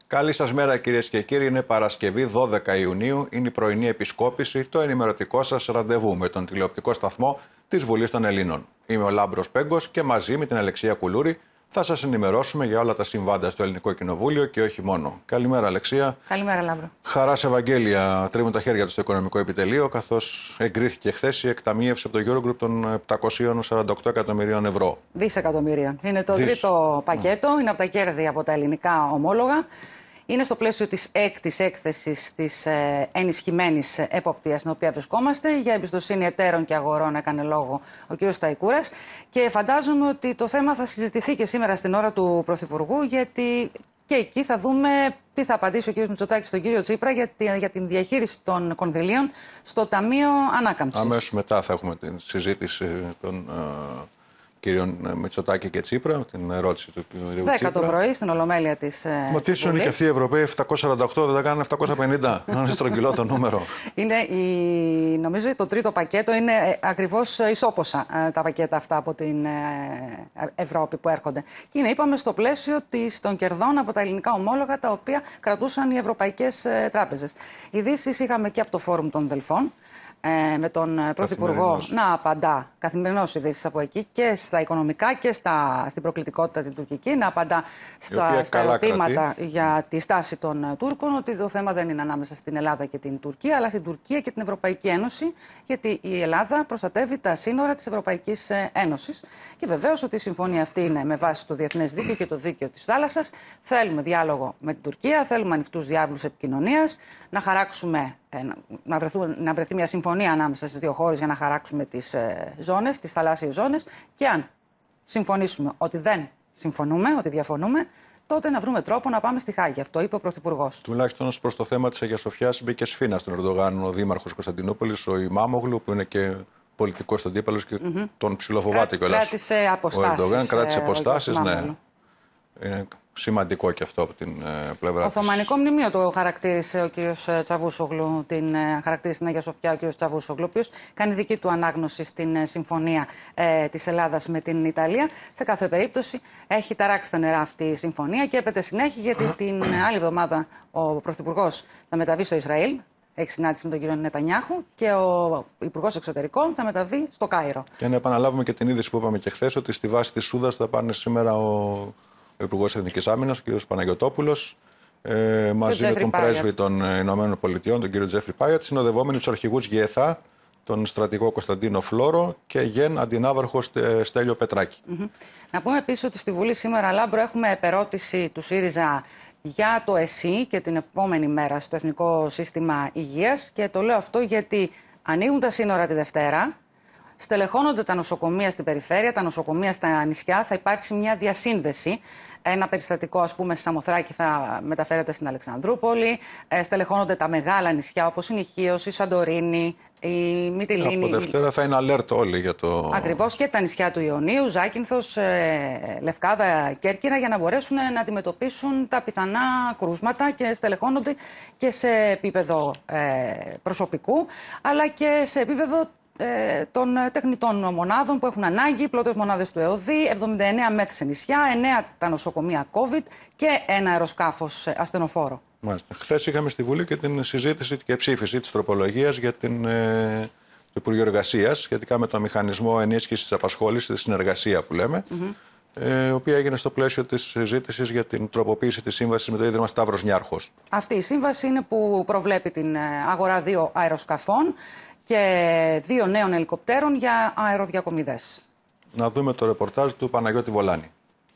Καλή σας μέρα κυρίες και κύριοι. Είναι Παρασκευή 12 Ιουνίου. Είναι η πρωινή επισκόπηση, το ενημερωτικό σας ραντεβού με τον τηλεοπτικό σταθμό της Βουλής των Ελλήνων. Είμαι ο Λάμπρος Πέγκος και μαζί με την Αλεξία Κουλούρη θα σας ενημερώσουμε για όλα τα συμβάντα στο Ελληνικό Κοινοβούλιο και όχι μόνο. Καλημέρα, Αλεξία. Καλημέρα, Λάμπρο. Χαράς Ευαγγέλια τρίβουν τα χέρια του στο Οικονομικό Επιτελείο, καθώς εγκρίθηκε χθες η εκταμείευση από το Eurogroup των 748 εκατομμυρίων ευρώ. Δισεκατομμυρίων. Είναι το τρίτο πακέτο, είναι από τα κέρδη από τα ελληνικά ομόλογα. Είναι στο πλαίσιο της έκτης έκθεσης της ενισχυμένης εποπτείας στην οποία βρισκόμαστε. Για εμπιστοσύνη εταίρων και αγορών έκανε λόγο ο κ. Σταϊκούρας. Και φαντάζομαι ότι το θέμα θα συζητηθεί και σήμερα στην ώρα του Πρωθυπουργού, γιατί και εκεί θα δούμε τι θα απαντήσει ο κ. Μητσοτάκης στον κ. Τσίπρα για την διαχείριση των κονδυλίων στο Ταμείο Ανάκαμψης. Αμέσως μετά θα έχουμε την συζήτηση των κύριων Μητσοτάκη και Τσίπρα, την ερώτηση του κύριου 10 Τσίπρα. το πρωί στην Ολομέλεια της Μα τι είναι και αυτοί οι Ευρωπαίοι, 748 δεν τα κάνουν 750, να είναι στρογγυλό το νούμερο. Είναι νομίζω το τρίτο πακέτο, είναι ακριβώς ισόποσα τα πακέτα αυτά από την Ευρώπη που έρχονται. Και είναι, είπαμε, στο πλαίσιο των κερδών από τα ελληνικά ομόλογα τα οποία κρατούσαν οι ευρωπαϊκές τράπεζες. Ειδήσεις είχαμε και από το Φόρουμ των Δελφών, με τον Πρωθυπουργό να απαντά, καθημερινώς ειδήσεις από εκεί, και στα οικονομικά και στην προκλητικότητα την τουρκική, να απαντά στα ερωτήματα για τη στάση των Τούρκων, ότι το θέμα δεν είναι ανάμεσα στην Ελλάδα και την Τουρκία, αλλά στην Τουρκία και την Ευρωπαϊκή Ένωση, γιατί η Ελλάδα προστατεύει τα σύνορα της Ευρωπαϊκής Ένωσης. Και βεβαίως ότι η συμφωνία αυτή είναι με βάση το διεθνές δίκαιο και το δίκαιο της θάλασσας. Θέλουμε διάλογο με την Τουρκία, θέλουμε ανοιχτούς διάβλους επικοινωνίας, να χαράξουμε. Να βρεθεί μια συμφωνία ανάμεσα στις δύο χώρες για να χαράξουμε τις ζώνες, τις θαλάσσιες ζώνες, και αν συμφωνήσουμε ότι δεν συμφωνούμε, ότι διαφωνούμε, τότε να βρούμε τρόπο να πάμε στη Χάγη. Αυτό είπε ο Πρωθυπουργός. Τουλάχιστον ως προς το θέμα της Αγίας Σοφιάς μπήκε σφήνα στον Ερντογάν ο Δήμαρχος Κωνσταντινούπολης, ο Ημάμογλου, που είναι και πολιτικός αντίπαλος και τον ψιλοφοβάται κιόλας. Κράτησε αποστάσεις. Ο Ερντογάν κράτησε αποστάσεις, ναι. Είναι σημαντικό και αυτό από την πλευρά της. Οθωμανικό μνημείο το χαρακτήρισε ο κ. Τσαβούσογλου, χαρακτήρισε την Αγία Σοφιά ο κ. Τσαβούσογλου, ο οποίος κάνει δική του ανάγνωση στην συμφωνία της Ελλάδας με την Ιταλία. Σε κάθε περίπτωση έχει ταράξει τα νερά αυτή η συμφωνία και έπεται συνέχεια, γιατί την άλλη εβδομάδα ο Πρωθυπουργός θα μεταβεί στο Ισραήλ. Έχει συνάντηση με τον κύριο Νετανιάχου και ο Υπουργός Εξωτερικών θα μεταβεί στο Κάιρο. Και να επαναλάβουμε και την είδηση που είπαμε και χθες, ότι στη βάση της Σούδας θα πάνε σήμερα ο Υπουργός Εθνικής Άμυνας, ο κ. Παναγιωτόπουλος, μαζί με τον πρέσβη των Ηνωμένων Πολιτειών, τον κ. Τζέφρι Πάιατ, συνοδευόμενοι τους αρχηγούς ΓΕΘΑ, τον στρατηγό Κωνσταντίνο Φλόρο και γεν αντινάβαρχο Στέλιο Πετράκη. Να πούμε επίσης ότι στη Βουλή σήμερα, Λάμπρο, έχουμε επερώτηση του ΣΥΡΙΖΑ για το ΕΣΥ και την επόμενη μέρα στο Εθνικό Σύστημα Υγείας. Και το λέω αυτό γιατί ανοίγουν τα σύνορα τη Δευτέρα. Στελεχώνονται τα νοσοκομεία στην περιφέρεια, τα νοσοκομεία στα νησιά. Θα υπάρξει μια διασύνδεση. Ένα περιστατικό, ας πούμε, στη Σαμοθράκη θα μεταφέρεται στην Αλεξανδρούπολη. Στελεχώνονται τα μεγάλα νησιά, όπως είναι η Χίος, η Σαντορίνη, η Μυτιλήνη. Από Δευτέρα θα είναι alert όλοι για το. Ακριβώς, και τα νησιά του Ιωνίου, Ζάκυνθος, Λευκάδα, Κέρκυρα, για να μπορέσουν να αντιμετωπίσουν τα πιθανά κρούσματα, και στελεχώνονται και σε επίπεδο προσωπικού, αλλά και σε επίπεδο των τεχνητών μονάδων που έχουν ανάγκη, πρώτες μονάδες του ΕΟΔΗ, 79 ΜΕΘ σε νησιά, 9 τα νοσοκομεία COVID και ένα αεροσκάφος ασθενοφόρο. Μάλιστα. Χθες είχαμε στη Βουλή και την συζήτηση και ψήφιση της τροπολογίας για το Υπουργείο Εργασίας σχετικά με το μηχανισμό ενίσχυσης της απασχόλησης, τη συνεργασία που λέμε, η οποία έγινε στο πλαίσιο της συζήτησης για την τροποποίηση της σύμβασης με το Ίδρυμα Σταύρος Νιάρχος. Αυτή η σύμβαση είναι που προβλέπει την αγορά 2 αεροσκαφών και 2 νέων ελικοπτέρων για αεροδιακομιδές. Να δούμε το ρεπορτάζ του Παναγιώτη Βολάνη.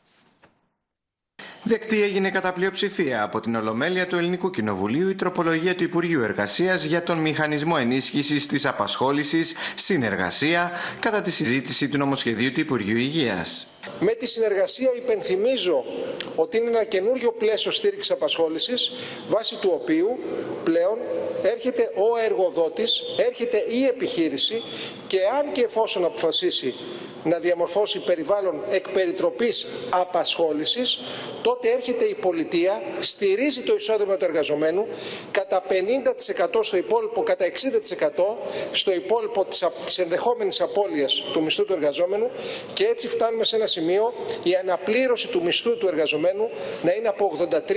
Δεκτή έγινε κατά πλειοψηφία από την Ολομέλεια του Ελληνικού Κοινοβουλίου η τροπολογία του Υπουργείου Εργασίας για τον μηχανισμό ενίσχυσης της απασχόλησης συνεργασία κατά τη συζήτηση του νομοσχεδίου του Υπουργείου Υγείας. Με τη συνεργασία υπενθυμίζω ότι είναι ένα καινούριο πλαίσιο στήριξης απασχόλησης, βάσει του οποίου πλέον έρχεται ο εργοδότης, έρχεται η επιχείρηση και αν και εφόσον αποφασίσει να διαμορφώσει περιβάλλον εκπεριτροπής απασχόλησης, τότε έρχεται η πολιτεία, στηρίζει το εισόδημα του εργαζομένου κατά 50% στο υπόλοιπο, κατά 60% στο υπόλοιπο της ενδεχόμενης απώλειας του μισθού του εργαζόμενου, και έτσι φτάνουμε σε ένα σημείο η αναπλήρωση του μισθού του εργαζομένου να είναι από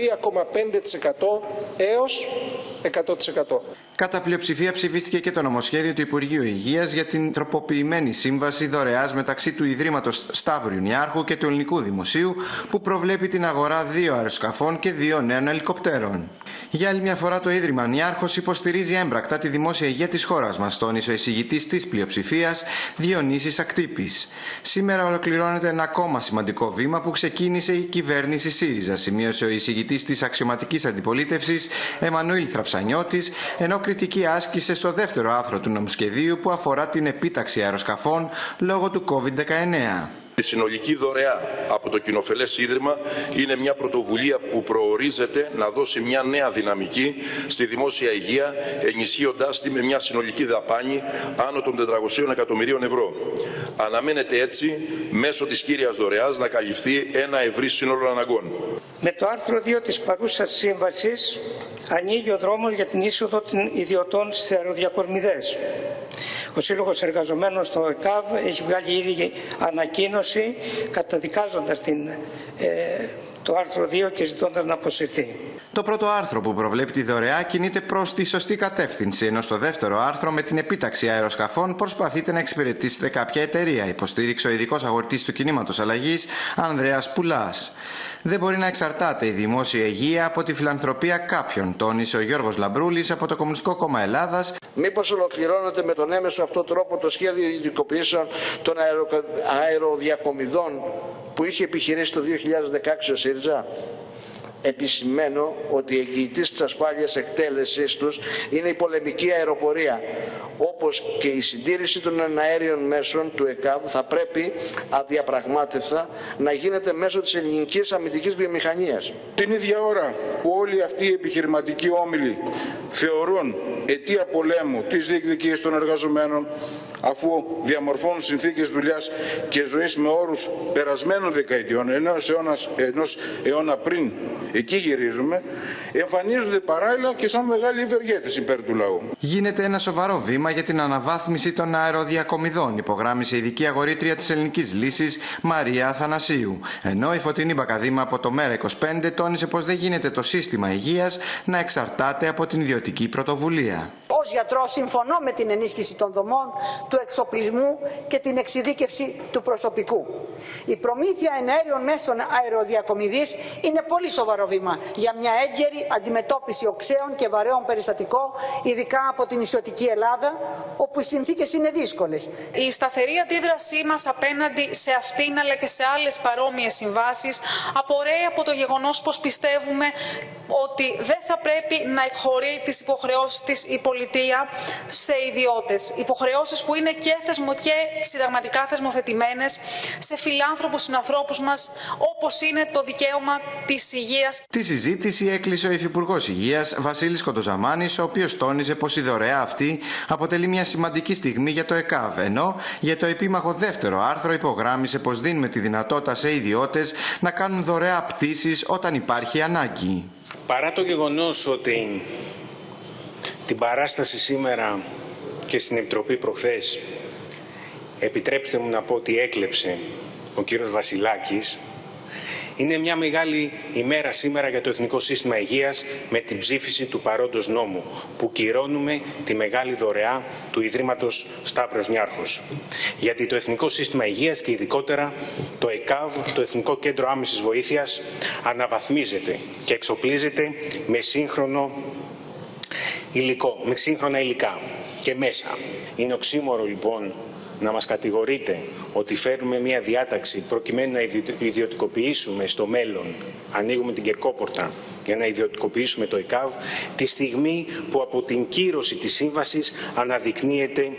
83,5% έως 100%. Κατά πλειοψηφία ψηφίστηκε και το νομοσχέδιο του Υπουργείου Υγείας για την τροποποιημένη σύμβαση δωρεάς μεταξύ του Ιδρύματος Σταύρου Νιάρχου και του Ελληνικού Δημοσίου, που προβλέπει την αγορά 2 αεροσκαφών και 2 νέων ελικοπτέρων. Για άλλη μια φορά το Ίδρυμα Νιάρχος υποστηρίζει έμπρακτα τη δημόσια υγεία της χώρας μας, τόνισε ο εισηγητής της πλειοψηφίας Διονύσης Ακτύπης. Σήμερα ολοκληρώνεται ένα ακόμα σημαντικό βήμα που ξεκίνησε η κυβέρνηση ΣΥΡΙΖΑ, σημείωσε ο εισηγητής της αξιωματικής αντιπολίτευσης Εμμανουήλ Θραψανιώτης, ενώ κριτική άσκησε στο δεύτερο άρθρο του νομοσχεδίου που αφορά την επίταξη αεροσκαφών λόγω του COVID-19. Η συνολική δωρεά από το Κοινοφελές Ίδρυμα είναι μια πρωτοβουλία που προορίζεται να δώσει μια νέα δυναμική στη δημόσια υγεία, ενισχύοντάς τη με μια συνολική δαπάνη άνω των 400 εκατομμυρίων ευρώ. Αναμένεται έτσι, μέσω της κύριας δωρεάς, να καλυφθεί ένα ευρύ σύνολο αναγκών. Με το άρθρο 2 της παρούσας σύμβασης ανοίγει ο δρόμος για την είσοδο των ιδιωτών στις αεροδιακορμιδές. Ο Σύλλογος Εργαζομένων στο ΕΚΑΒ έχει βγάλει ήδη ανακοίνωση καταδικάζοντας το άρθρο 2 και ζητώντας να αποσυρθεί. Το πρώτο άρθρο που προβλέπει τη δωρεά κινείται προς τη σωστή κατεύθυνση, ενώ στο δεύτερο άρθρο με την επίταξη αεροσκαφών προσπαθείτε να εξυπηρετήσετε κάποια εταιρεία, υποστήριξε ο ειδικός αγορητής του κινήματος αλλαγής Ανδρέας Πουλάς. Δεν μπορεί να εξαρτάται η δημόσια υγεία από τη φιλανθρωπία κάποιων, τόνισε ο Γιώργος Λαμπρούλης από το Κομμουνιστικό Κόμμα Ελλάδας. Μήπως ολοκληρώνεται με τον έμεσο αυτό τρόπο το σχέδιο ιδιωτικοποιήσεων των αεροδιακομιδών που είχε επιχειρήσει το 2016 ο ΣΥΡΙΖΑ? Επισημαίνω ότι η εγγυητής της ασφάλειας εκτέλεσης τους είναι η πολεμική αεροπορία, όπως και η συντήρηση των εναέριων μέσων του ΕΚΑΒ θα πρέπει αδιαπραγμάτευτα να γίνεται μέσω της ελληνικής αμυντικής βιομηχανίας. Την ίδια ώρα που όλοι αυτοί οι επιχειρηματικοί όμιλοι θεωρούν αιτία πολέμου τις διεκδικίες των εργαζομένων, αφού διαμορφώνουν συνθήκες δουλειάς και ζωής με όρους περασμένων δεκαετιών, ενός αιώνα πριν, εκεί γυρίζουμε, εμφανίζονται παράλληλα και σαν μεγάλοι ευεργέτες υπέρ του λαού. Γίνεται ένα σοβαρό βήμα για την αναβάθμιση των αεροδιακομιδών, υπογράμμισε η ειδική αγορήτρια της Ελληνικής Λύσης Μαρία Αθανασίου. Ενώ η Φωτεινή Μπακαδήμα από το ΜέΡΑ25 τόνισε πως δεν γίνεται το σύστημα υγείας να εξαρτάται από την ιδιωτική πρωτοβουλία. Ως γιατρός συμφωνώ με την ενίσχυση των δομών, του εξοπλισμού και την εξειδίκευση του προσωπικού. Η προμήθεια εναέριων μέσων αεροδιακομιδής είναι πολύ σοβαρό βήμα για μια έγκαιρη αντιμετώπιση οξέων και βαρέων περιστατικών, ειδικά από την νησιωτική Ελλάδα, όπου οι συνθήκες είναι δύσκολες. Η σταθερή αντίδρασή μας απέναντι σε αυτήν αλλά και σε άλλες παρόμοιες συμβάσεις απορρέει από το γεγονός πως πιστεύουμε ότι δεν θα πρέπει να εκχωρεί τις υποχρεώσεις της η πολιτεία σε ιδιώτες. Υποχρεώσεις που είναι και συνταγματικά θεσμοθετημένες σε φιλάνθρωπους συνανθρώπους μας, όπως είναι το δικαίωμα της υγείας. Τη συζήτηση έκλεισε ο Υφυπουργός Υγείας Βασίλης Κοντοζαμάνης, ο οποίος τόνιζε πως η δωρεά αυτή αποτελεί μια σημαντική στιγμή για το ΕΚΑΒ, ενώ για το επίμαχο δεύτερο άρθρο υπογράμμισε πως δίνουμε τη δυνατότητα σε ιδιώτες να κάνουν δωρεά πτήσεις όταν υπάρχει ανάγκη. Παρά το γεγονός ότι την παράσταση σήμερα και στην Επιτροπή προχθές, επιτρέψτε μου να πω ότι έκλεψε ο κύριος Βασιλάκης, είναι μια μεγάλη ημέρα σήμερα για το Εθνικό Σύστημα Υγείας με την ψήφιση του παρόντος νόμου, που κυρώνουμε τη μεγάλη δωρεά του Ιδρύματος Σταύρος Νιάρχος. Γιατί το Εθνικό Σύστημα Υγείας και ειδικότερα το ΕΚΑΒ, το Εθνικό Κέντρο Άμεσης Βοήθειας, αναβαθμίζεται και εξοπλίζεται με σύγχρονα υλικά και μέσα. Είναι οξύμορο λοιπόν να μας κατηγορείτε ότι φέρνουμε μια διάταξη προκειμένου να ιδιωτικοποιήσουμε στο μέλλον, ανοίγουμε την κερκόπορτα για να ιδιωτικοποιήσουμε το ΕΚΑΒ, τη στιγμή που από την κύρωση της σύμβασης αναδεικνύεται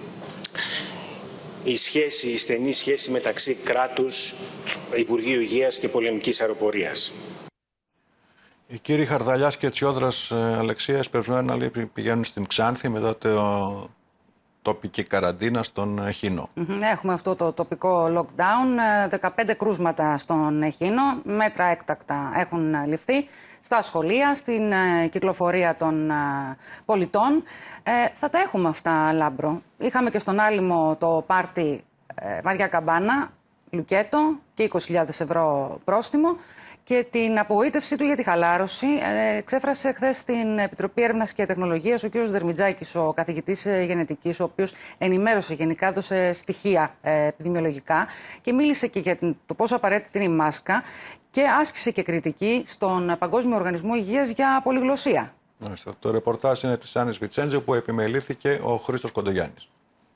η στενή σχέση μεταξύ κράτους, Υπουργείου Υγείας και πολεμικής αεροπορίας. Οι κύριοι Χαρδαλιάς και Τσιόδρας, Αλεξίας, περισμένοι πηγαίνουν στην Ξάνθη μετά τοπική καραντίνα στον Χήνο. Έχουμε αυτό το τοπικό lockdown, 15 κρούσματα στον Χήνο, μέτρα έκτακτα έχουν ληφθεί στα σχολεία, στην κυκλοφορία των πολιτών. Θα τα έχουμε αυτά, Λάμπρο. Είχαμε και στον Άλυμο το πάρτι Βαριά Καμπάνα, Λουκέτο και 20.000 ευρώ πρόστιμο. Και την απογοήτευσή του για τη χαλάρωση εξέφρασε χθες στην Επιτροπή Έρευνας και Τεχνολογίας ο κ. Δερμιτζάκης, ο καθηγητής γενετικής, ο οποίος ενημέρωσε γενικά, έδωσε στοιχεία επιδημιολογικά και μίλησε και για το πόσο απαραίτητη είναι η μάσκα και άσκησε και κριτική στον Παγκόσμιο Οργανισμό Υγείας για πολυγλωσσία. Το ρεπορτάζ είναι της Άννης Βιτσέντζο που επιμελήθηκε ο Χρήστος Κοντογιάννης.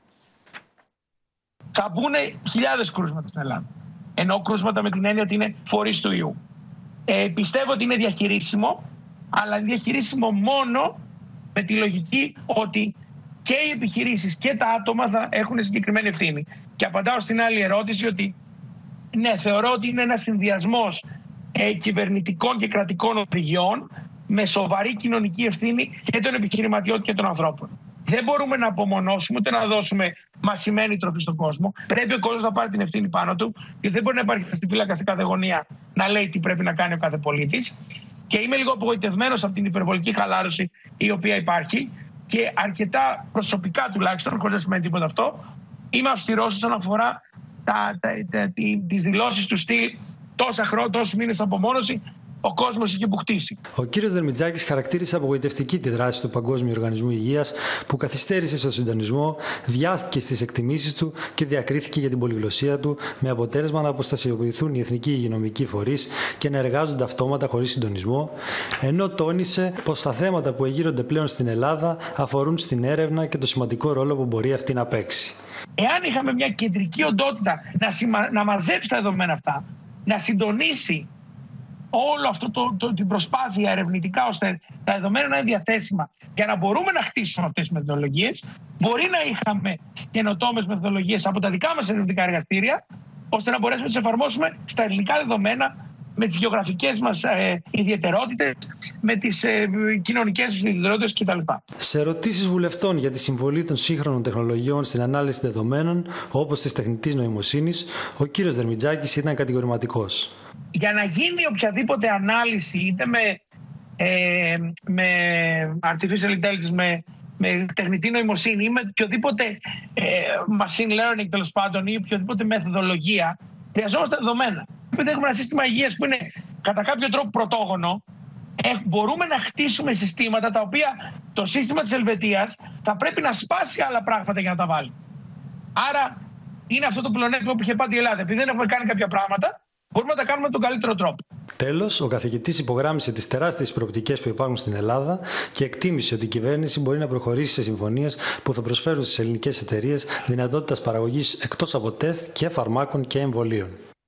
Θα μπουν χιλιάδες κρούσματα στην Ελλάδα. Ενώ κρούσματα με την έννοια ότι είναι φορείς του ιού. Πιστεύω ότι είναι διαχειρίσιμο, αλλά είναι διαχειρίσιμο μόνο με τη λογική ότι και οι επιχειρήσεις και τα άτομα θα έχουν συγκεκριμένη ευθύνη. Και απαντάω στην άλλη ερώτηση ότι ναι, θεωρώ ότι είναι ένας συνδυασμός κυβερνητικών και κρατικών οδηγιών με σοβαρή κοινωνική ευθύνη και των επιχειρηματιών και των ανθρώπων. Δεν μπορούμε να απομονώσουμε ούτε να δώσουμε μασημένη τροφή στον κόσμο. Πρέπει ο κόσμος να πάρει την ευθύνη πάνω του, γιατί δεν μπορεί να υπάρχει στη φύλακα σε κάθε γωνία να λέει τι πρέπει να κάνει ο κάθε πολίτης. Και είμαι λίγο απογοητευμένος από την υπερβολική χαλάρωση η οποία υπάρχει και αρκετά προσωπικά τουλάχιστον, χωρίς να σημαίνει τίποτα αυτό, είμαι αυστηρός όσον αφορά τις δηλώσεις του στυλ τόσους μήνες απομόνωση. Ο κόσμος είχε που χτίσει. Ο κύριος Δερμιτζάκης χαρακτήρισε απογοητευτική τη δράση του Παγκόσμιου Οργανισμού Υγείας, που καθυστέρησε στο συντονισμό, βιάστηκε στις εκτιμήσεις του και διακρίθηκε για την πολυγλωσσία του, με αποτέλεσμα να αποστασιοποιηθούν οι εθνικοί υγειονομικοί φορείς και να εργάζονται αυτόματα χωρίς συντονισμό, ενώ τόνισε πως τα θέματα που εγείρονται πλέον στην Ελλάδα αφορούν στην έρευνα και το σημαντικό ρόλο που μπορεί αυτή να παίξει. Εάν είχαμε μια κεντρική οντότητα να μαζέψει τα δεδομένα αυτά, να συντονίσει όλο αυτό την προσπάθεια ερευνητικά ώστε τα δεδομένα να είναι διαθέσιμα για να μπορούμε να χτίσουμε αυτές τις μεθοδολογίες, μπορεί να είχαμε καινοτόμες μεθοδολογίες από τα δικά μας ερευνητικά εργαστήρια, ώστε να μπορέσουμε να τις εφαρμόσουμε στα ελληνικά δεδομένα, με τις γεωγραφικές μας ιδιαιτερότητες, με τις κοινωνικές ιδιαιτερότητες κτλ. Σε ερωτήσεις βουλευτών για τη συμβολή των σύγχρονων τεχνολογιών στην ανάλυση δεδομένων, όπως της τεχνητής νοημοσύνης, ο κύριος Δερμιτζάκης ήταν κατηγορηματικός. Για να γίνει οποιαδήποτε ανάλυση, είτε με artificial intelligence, με τεχνητή νοημοσύνη ή με οποιοδήποτε machine learning τέλος πάντων ή οποιοδήποτε μεθοδολογία, χρειαζόμαστε δεδομένα. Επειδή έχουμε ένα σύστημα υγείας που είναι κατά κάποιο τρόπο πρωτόγονο, μπορούμε να χτίσουμε συστήματα τα οποία το σύστημα της Ελβετίας θα πρέπει να σπάσει άλλα πράγματα για να τα βάλει. Άρα είναι αυτό το πλεονέκτημα που είχε πάντα η Ελλάδα. Επειδή δεν έχουμε κάνει κάποια πράγματα, μπορούμε να τα κάνουμε με τον καλύτερο τρόπο. Τέλος, ο καθηγητής υπογράμμισε τις τεράστιες προοπτικές που υπάρχουν στην Ελλάδα και εκτίμησε ότι η κυβέρνηση μπορεί να προχωρήσει σε συμφωνίες που θα προσφέρουν στις ελληνικές εταιρείες δυνατότητας παραγωγής εκτός από τεστ και φαρμάκων και εμβολίων.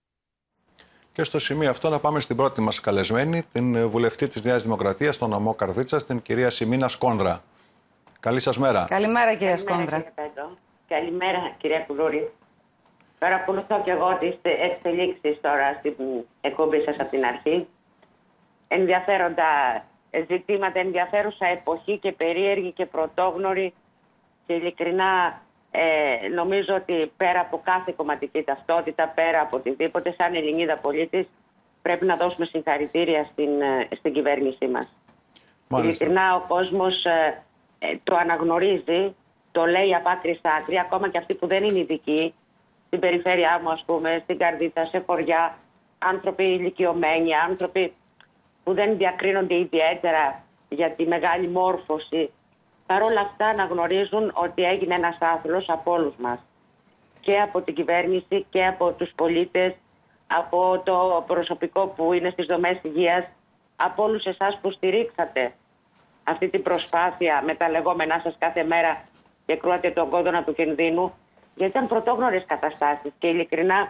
Και στο σημείο αυτό να πάμε στην πρώτη μας καλεσμένη, την βουλευτή της Νέας Δημοκρατίας, τον νομό Καρδίτσας, την κυρία Σιμίνα Σκόνδρα. Καλή σας μέρα. Καλημέρα κυρία Σκόνδρα. Καλημέρα κυρία Κουλούρη. Παρακολουθώ και εγώ τις εξελίξεις τώρα στην εκπομπή σας από την αρχή. Ενδιαφέροντα ζητήματα, ενδιαφέρουσα εποχή και περίεργη και πρωτόγνωρη και ειλικρινά νομίζω ότι πέρα από κάθε κομματική ταυτότητα, πέρα από οτιδήποτε, σαν Ελληνίδα πολίτης, πρέπει να δώσουμε συγχαρητήρια στην κυβέρνησή μας. Ειλικρινά ο κόσμος το αναγνωρίζει, το λέει από άκρη σ' άκρη, ακόμα και αυτοί που δεν είναι ειδικοί, στην περιφέρειά μου, ας πούμε, στην Καρδίτσα, σε χωριά, άνθρωποι ηλικιωμένοι, άνθρωποι που δεν διακρίνονται ιδιαίτερα για τη μεγάλη μόρφωση. Παρ' όλα αυτά αναγνωρίζουν ότι έγινε ένας άθλος από όλους μας. Και από την κυβέρνηση και από τους πολίτες, από το προσωπικό που είναι στις δομές υγείας, από όλους εσάς που στηρίξατε αυτή την προσπάθεια με τα λεγόμενά σας κάθε μέρα και κρούατε τον κόδωνα του κινδύνου, γιατί ήταν πρωτόγνωρες καταστάσεις και ειλικρινά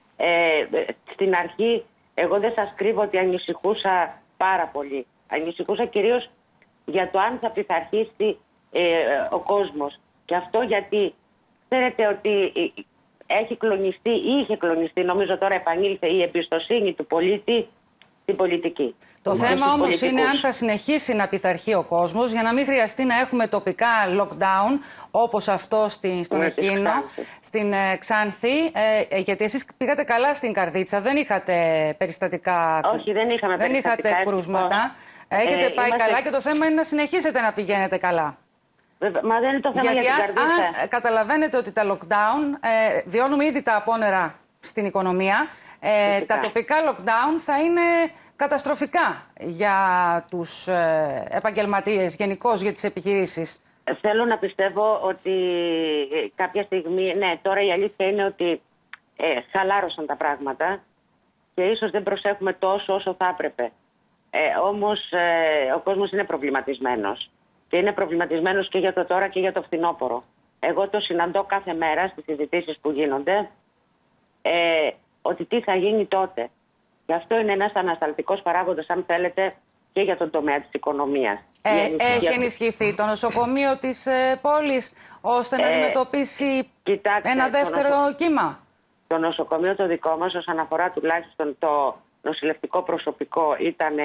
στην αρχή εγώ δεν σας κρύβω ότι ανησυχούσα πάρα πολύ. Ανησυχούσα κυρίως για το αν θα πειθαρχήσει ο κόσμος. Και αυτό γιατί ξέρετε ότι έχει κλονιστεί ή είχε κλονιστεί, νομίζω τώρα επανήλθε, η εμπιστοσύνη του πολίτη την πολιτική. Το θέμα όμως είναι αν θα συνεχίσει να πειθαρχεί ο κόσμος για να μην χρειαστεί να έχουμε τοπικά lockdown όπως αυτό στον Εχίνο, στην Ξάνθη. Γιατί εσείς πήγατε καλά στην Καρδίτσα, δεν είχατε περιστατικά. Όχι, δεν είχαμε δεν περιστατικά. Είχατε κρούσματα. Έχετε πάει καλά και το θέμα είναι να συνεχίσετε να πηγαίνετε καλά. Μα δεν είναι το θέμα γιατί για την Καρδίτσα. Αν καταλαβαίνετε ότι τα lockdown βιώνουμε ήδη τα απόνερα στην οικονομία, τα τοπικά lockdown θα είναι καταστροφικά για τους επαγγελματίες, γενικώς για τις επιχειρήσεις. Θέλω να πιστεύω ότι κάποια στιγμή, ναι, τώρα η αλήθεια είναι ότι χαλάρωσαν τα πράγματα και ίσως δεν προσέχουμε τόσο όσο θα έπρεπε. Όμως ο κόσμος είναι προβληματισμένος και είναι προβληματισμένος και για το τώρα και για το φθινόπωρο. Εγώ το συναντώ κάθε μέρα στις συζητήσεις που γίνονται ότι τι θα γίνει τότε. Γι' αυτό είναι ένας ανασταλτικός παράγοντας, αν θέλετε, και για τον τομέα της οικονομίας. Έχει ενισχυθεί το νοσοκομείο της πόλης ώστε να αντιμετωπίσει ένα δεύτερο κύμα? Το νοσοκομείο το δικό μας, όσον αφορά τουλάχιστον το νοσηλευτικό προσωπικό,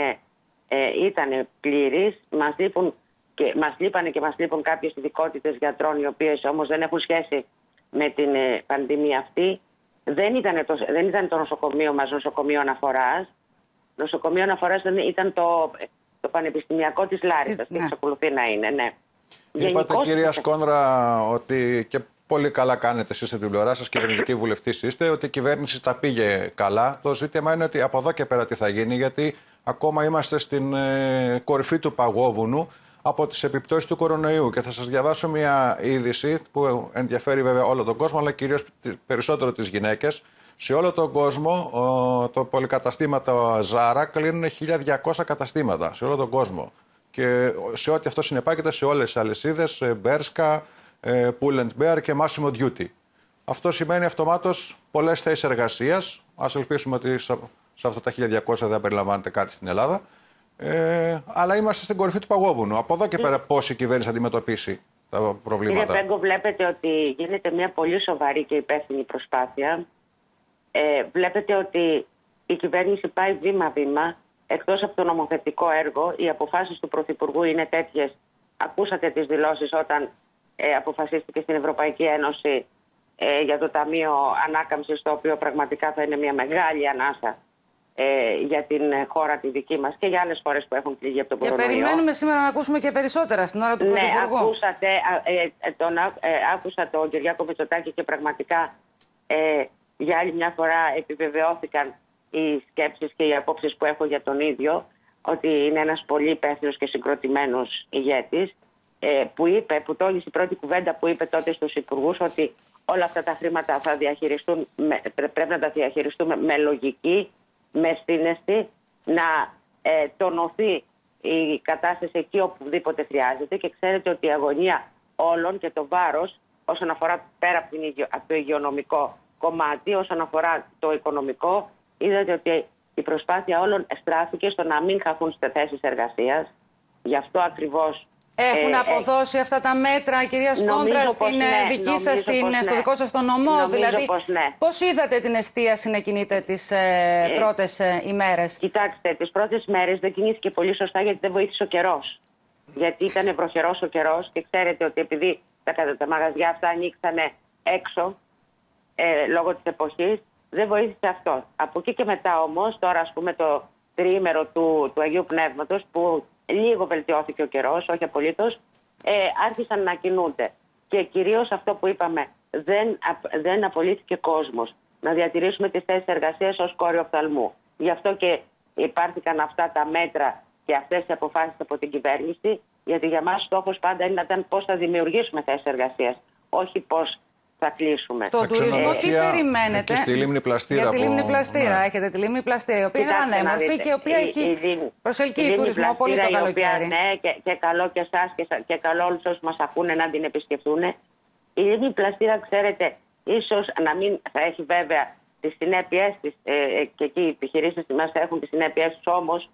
ήταν πλήρης. Μας λείπανε και μας λείπουν κάποιες ειδικότητες γιατρών, οι οποίες όμως δεν έχουν σχέση με την πανδημία αυτή. Δεν ήταν το νοσοκομείο μας νοσοκομείο αναφοράς. Νοσοκομείο αναφοράς ήταν το Πανεπιστημιακό της Λάρισσας και εξακολουθεί να είναι, ναι. Είπατε, κυρία Σκόνδρα, ότι και πολύ καλά κάνετε εσείς στην πλευρά σας, κυβερνητική βουλευτής είστε, ότι η κυβέρνηση τα πήγε καλά. Το ζήτημα είναι ότι από εδώ και πέρα τι θα γίνει, γιατί ακόμα είμαστε στην κορυφή του παγόβουνου από τις επιπτώσεις του κορονοϊού. Και θα σας διαβάσω μια είδηση που ενδιαφέρει βέβαια όλο τον κόσμο, αλλά κυρίως περισσότερο τις γυναίκες. Σε όλο τον κόσμο, το πολυκαταστήματα Zara κλείνουν 1.200 καταστήματα σε όλο τον κόσμο. Και σε ό,τι αυτό συνεπάγεται σε όλες τις αλυσίδες, Bershka, Pull&Bear και Massimo Duty. Αυτό σημαίνει αυτομάτως πολλές θέσεις εργασίας. Ας ελπίσουμε ότι σε αυτά τα 1.200 δεν περιλαμβάνεται κάτι στην Ελλάδα. Αλλά είμαστε στην κορυφή του παγόβουνου. Από εδώ και πέρα πώς η κυβέρνηση αντιμετωπίσει τα προβλήματα? Κύριε Πέγκο, βλέπετε ότι γίνεται μια πολύ σοβαρή και υπεύθυνη προσπάθεια. Βλέπετε ότι η κυβέρνηση πάει βήμα-βήμα. Εκτός από το νομοθετικό έργο, οι αποφάσεις του Πρωθυπουργού είναι τέτοιες. Ακούσατε τις δηλώσεις όταν αποφασίστηκε στην Ευρωπαϊκή Ένωση για το Ταμείο Ανάκαμψης, το οποίο πραγματικά θα είναι μια μεγάλη ανάσα για την χώρα τη δική μας και για άλλες χώρες που έχουν πληγεί από τον κορονοϊό. Και περιμένουμε σήμερα να ακούσουμε και περισσότερα στην ώρα του Πρωθυπουργού. Ναι, άκουσα τον Κυριάκο Μητσοτάκη και πραγματικά για άλλη μια φορά επιβεβαιώθηκαν οι σκέψεις και οι απόψεις που έχω για τον ίδιο, ότι είναι ένας πολύ υπεύθυνος και συγκροτημένος ηγέτης, που τόνισε η πρώτη κουβέντα που είπε τότε στους υπουργούς, ότι όλα αυτά τα χρήματα θα πρέπει να τα διαχειριστούμε με λογική, με σύνεστη, να τονωθεί η κατάσταση εκεί οπουδήποτε χρειάζεται, και ξέρετε ότι η αγωνία όλων και το βάρος όσον αφορά πέρα από το υγειονομικό κομμάτι, όσον αφορά το οικονομικό, είδατε ότι η προσπάθεια όλων στράφηκε στο να μην χαθούν θέσεις εργασίας. Γι' αυτό ακριβώς έχουν αποδώσει αυτά τα μέτρα, κυρία Σκόνδρα, στην δική σας, στο δικό σας το νομό? Νομίζω δηλαδή, πως ναι. πώς είδατε την εστίαση να κινείται τις πρώτες ημέρες? Κοιτάξτε, τις πρώτες μέρες δεν κινήθηκε πολύ σωστά, γιατί δεν βοήθησε ο καιρός. Γιατί ήταν βροχερός ο καιρός και ξέρετε ότι επειδή τα μαγαζιά αυτά ανοίξανε έξω λόγω της εποχής, δεν βοήθησε αυτό. Από εκεί και μετά όμως, τώρα ας πούμε το τριήμερο του Αγίου Πνεύματος, που λίγο βελτιώθηκε ο καιρός, όχι απολύτως, άρχισαν να κινούνται. Και κυρίως αυτό που είπαμε, δεν απολύθηκε κόσμος. Να διατηρήσουμε τις θέσεις εργασίας ως κόριο οφθαλμού. Γι' αυτό και υπάρχηκαν αυτά τα μέτρα και αυτές οι αποφάσεις από την κυβέρνηση, γιατί για μας στόχος πάντα ήταν πώς θα δημιουργήσουμε θέσεις εργασίας, όχι πώς θα κλείσουμε. Στον τουρισμό τι περιμένετε? Και στη Λίμνη Πλαστήρα. Για τη Λίμνη Πλαστήρα. Ναι. Έχετε τη Λίμνη Πλαστήρα, η οποία είναι ανέμορφη και η οποία έχει προσελκύει τουρισμό πολύ το καλοκαίρι. Ναι, και καλό και εσάς και καλό όλους όσους μας ακούνε να την επισκεφτούν. Η Λίμνη Πλαστήρα, ξέρετε, ίσως να μην θα έχει βέβαια τις συνέπειές της, και εκεί οι επιχειρήσεις μας θα έχουν τις συνέπειές τους, όμως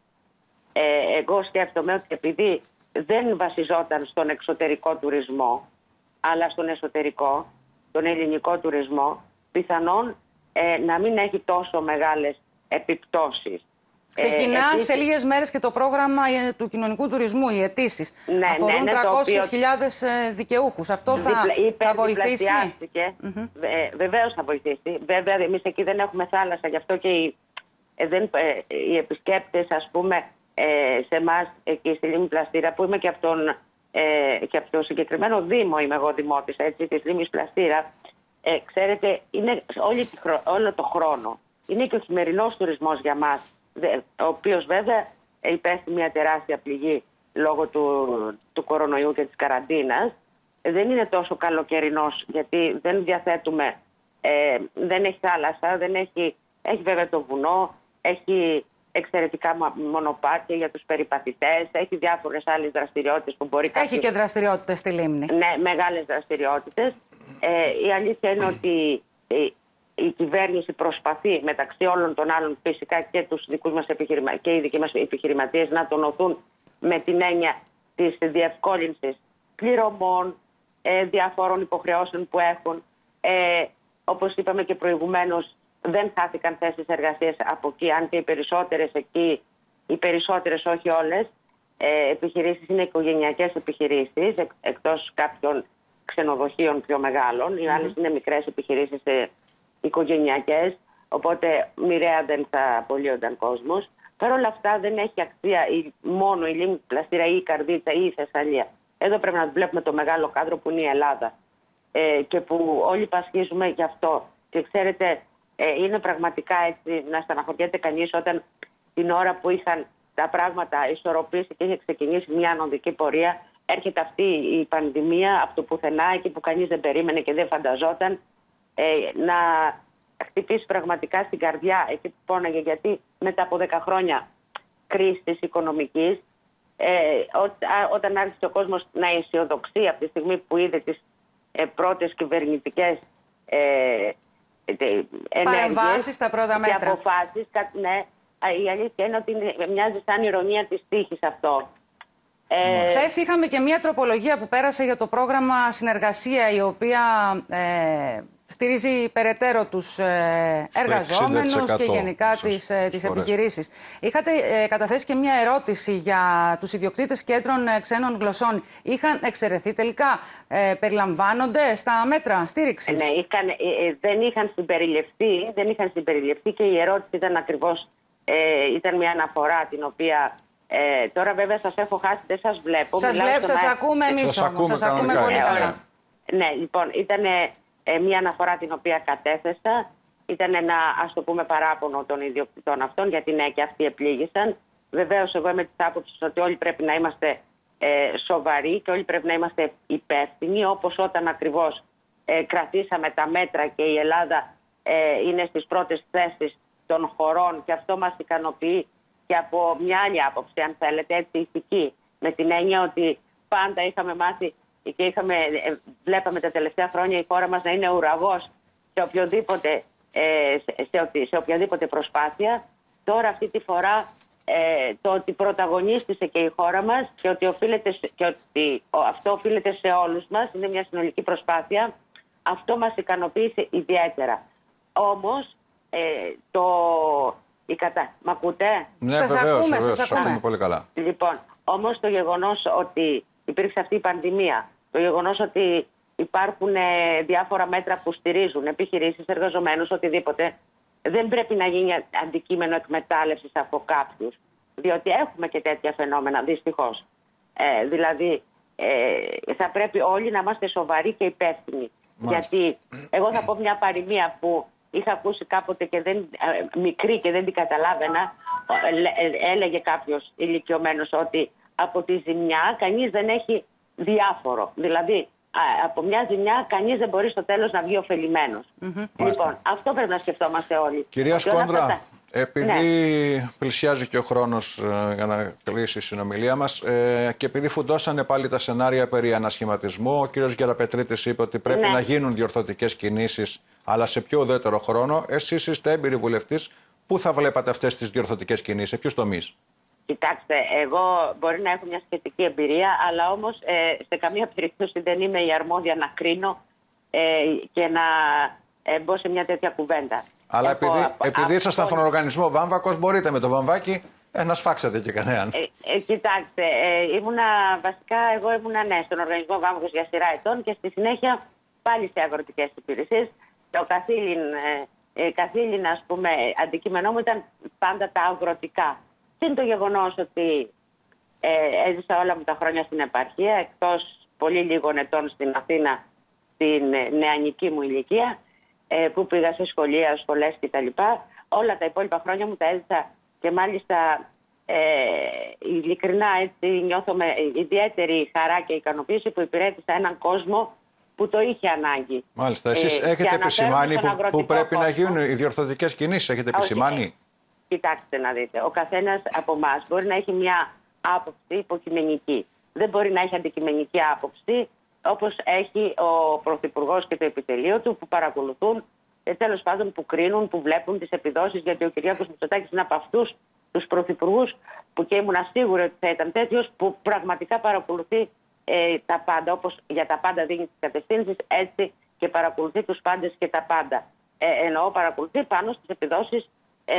εγώ σκέφτομαι ότι επειδή δεν βασιζόταν στον εξωτερικό τουρισμό, αλλά στον εσωτερικό, τον ελληνικό τουρισμό, πιθανόν να μην έχει τόσο μεγάλες επιπτώσεις. Ξεκινά σε λίγες μέρες και το πρόγραμμα του κοινωνικού τουρισμού, οι αιτήσεις. Ναι, αφορούν 300.000 δικαιούχους. Αυτό θα βοηθήσει. Βεβαίως θα βοηθήσει. Βέβαια, εμείς εκεί δεν έχουμε θάλασσα, γι' αυτό και οι επισκέπτες, ας πούμε, σε εμάς εκεί στη Λίμνη Πλαστήρα, που είμαι και από το συγκεκριμένο Δήμο, είμαι εγώ δημότης, έτσι, της Λίμνης Πλαστήρα, ξέρετε, είναι όλο το χρόνο. Είναι και ο χειμερινός τουρισμός για μας, ο οποίος βέβαια υπέστη μια τεράστια πληγή λόγω του κορονοϊού και της καραντίνας. Δεν είναι τόσο καλοκαιρινός, γιατί δεν διαθέτουμε, δεν έχει θάλασσα, έχει βέβαια το βουνό, έχει εξαιρετικά μονοπάτια για τους περιπατητές, έχει διάφορες άλλες δραστηριότητες που μπορεί κάποιος... Έχει και δραστηριότητες στη Λίμνη. Ναι, μεγάλες δραστηριότητες. Η αλήθεια είναι ότι η κυβέρνηση προσπαθεί, μεταξύ όλων των άλλων φυσικά και τους δικούς μας και οι δικοί μας επιχειρηματίες, να τονωθούν με την έννοια της διευκόλυνσης πληρωμών, διαφόρων υποχρεώσεων που έχουν. Όπως είπαμε και προηγουμένως, δεν χάθηκαν θέσεις εργασίας από εκεί, αν και οι περισσότερες, όχι όλες, επιχειρήσεις είναι οικογενειακές επιχειρήσεις, εκτός κάποιων ξενοδοχείων πιο μεγάλων. Οι άλλες είναι μικρές επιχειρήσεις οικογενειακές, οπότε μοιραία δεν θα απολύονταν κόσμος. Παρ' όλα αυτά δεν έχει αξία μόνο η Λίμνη Πλαστήρα ή η Καρδίτσα ή η Θεσσαλία. Εδώ πρέπει να βλέπουμε το μεγάλο κάδρο που είναι η Ελλάδα και που όλοι πασχίζουμε γι' αυτό. Και ξέρετε, είναι πραγματικά έτσι να στεναχωριέται κανείς όταν την ώρα που είχαν τα πράγματα ισορροπήσει και είχε ξεκινήσει μια ανωδική πορεία, έρχεται αυτή η πανδημία από το πουθενά, εκεί που κανείς δεν περίμενε και δεν φανταζόταν, να χτυπήσει πραγματικά στην καρδιά, εκεί που πόναγε, γιατί μετά από 10 χρόνια κρίσης οικονομικής, όταν άρχισε ο κόσμος να αισιοδοξεί από τη στιγμή που είδε τις πρώτες κυβερνητικές παρεμβάσεις, τα πρώτα μέτρα και αποφάσεις, ναι, η αλήθεια είναι ότι μοιάζει σαν ηρωνία της τύχης αυτό. Χθες είχαμε και μια τροπολογία που πέρασε για το πρόγραμμα Συνεργασία, η οποία στηρίζει περαιτέρω τους εργαζόμενους και γενικά τις επιχειρήσεις. Είχατε καταθέσει και μια ερώτηση για τους ιδιοκτήτες κέντρων ξένων γλωσσών. Είχαν εξαιρεθεί τελικά? Περιλαμβάνονται στα μέτρα στήριξης? Ναι, δεν είχαν συμπεριληφθεί και η ερώτηση ήταν ακριβώς, ήταν μια αναφορά την οποία... τώρα βέβαια σας έχω χάσει, δεν σας βλέπω. Σας ακούμε εμείς όμως, σας ακούμε πολύ καλά. Ναι, λοιπόν, ήταν μια αναφορά την οποία κατέθεσα. Ήταν ένα, ας το πούμε, παράπονο των ιδιοκτητών αυτών, γιατί ναι, και αυτοί επλήγησαν. Βεβαίως, εγώ είμαι της άποψης ότι όλοι πρέπει να είμαστε σοβαροί και όλοι πρέπει να είμαστε υπεύθυνοι, όπως όταν ακριβώς κρατήσαμε τα μέτρα και η Ελλάδα είναι στις πρώτες θέσεις των χωρών, και αυτό μας ικανοποιεί και από μια άλλη άποψη, αν θέλετε, έτσι ηθική, με την έννοια ότι πάντα είχαμε μάθει και βλέπαμε τα τελευταία χρόνια η χώρα μας να είναι ουραγός σε οποιαδήποτε προσπάθεια. Τώρα αυτή τη φορά το ότι πρωταγωνίστησε και η χώρα μας και ότι αυτό οφείλεται σε όλους μας, είναι μια συνολική προσπάθεια, αυτό μας ικανοποίησε ιδιαίτερα. Όμως Μ' ακούτε? Ναι, σας ακούμε πολύ καλά. Λοιπόν, όμως το γεγονός ότι υπήρξε αυτή η πανδημία, το γεγονός ότι υπάρχουν διάφορα μέτρα που στηρίζουν επιχειρήσεις, εργαζομένους, οτιδήποτε, δεν πρέπει να γίνει αντικείμενο εκμετάλλευσης από κάποιους. Διότι έχουμε και τέτοια φαινόμενα, δυστυχώς. Δηλαδή, θα πρέπει όλοι να είμαστε σοβαροί και υπεύθυνοι. Γιατί εγώ θα πω μια παροιμία που είχα ακούσει κάποτε και μικρή και δεν την καταλάβαινα. Έλεγε κάποιος ηλικιωμένος ότι από τη ζημιά κανείς δεν έχει διάφορο. Δηλαδή, από μια ζημιά κανείς δεν μπορεί στο τέλος να βγει ωφελημένος. Λοιπόν, αυτό πρέπει να σκεφτόμαστε όλοι. Κυρία Σκόντρα, επειδή πλησιάζει και ο χρόνος για να κλείσει η συνομιλία μας και επειδή φουντώσανε πάλι τα σενάρια περί ανασχηματισμού, ο κύριος Γεραπετρίτης είπε ότι πρέπει να γίνουν διορθωτικές κινήσεις, αλλά σε πιο ουδέτερο χρόνο. Εσείς είστε έμπειροι βουλευτής. Πού θα βλέπατε αυτές τις διορθωτικές κινήσεις, σε ποιους τομείς? Κοιτάξτε, εγώ μπορεί να έχω μια σχετική εμπειρία, αλλά όμως σε καμία περίπτωση δεν είμαι η αρμόδια να κρίνω και να μπω σε μια τέτοια κουβέντα. Αλλά επειδή ήσασταν στον οργανισμό Βάμβακος, μπορείτε με το βαμβάκι να σφάξετε και κανέναν. Κοιτάξτε, εγώ ήμουνα στον οργανισμό Βάμβακος για σειρά ετών και στη συνέχεια πάλι σε αγροτικές υπηρεσίες. Το καθήλυνα, ας πούμε, αντικείμενό μου ήταν πάντα τα αγροτικά. Συν το γεγονός ότι έζησα όλα μου τα χρόνια στην επαρχία, εκτός πολύ λίγων ετών στην Αθήνα, στην νεανική μου ηλικία, που πήγα σε σχολεία, σχολές κτλ. Όλα τα υπόλοιπα χρόνια μου τα έζησα και μάλιστα ειλικρινά έτσι νιώθω με ιδιαίτερη χαρά και ικανοποίηση που υπηρέτησα έναν κόσμο που το είχε ανάγκη. Μάλιστα. Εσείς έχετε επισημάνει που πρέπει να γίνουν οι διορθωτικές κινήσεις, έχετε επισημάνει. Κοιτάξτε να δείτε, ο καθένας από εμάς μπορεί να έχει μια άποψη υποκειμενική. Δεν μπορεί να έχει αντικειμενική άποψη όπως έχει ο Πρωθυπουργός και το επιτελείο του που παρακολουθούν, τέλος πάντων που κρίνουν, που βλέπουν τις επιδόσεις. Γιατί ο Κυριάκος Μητσοτάκης είναι από αυτούς τους πρωθυπουργούς που και ήμουν σίγουρη ότι θα ήταν τέτοιος, που πραγματικά παρακολουθεί τα πάντα. Όπως για τα πάντα δίνει τις κατευθύνσεις, έτσι και παρακολουθεί τους πάντες και τα πάντα. Εννοώ παρακολουθεί πάνω στις επιδόσεις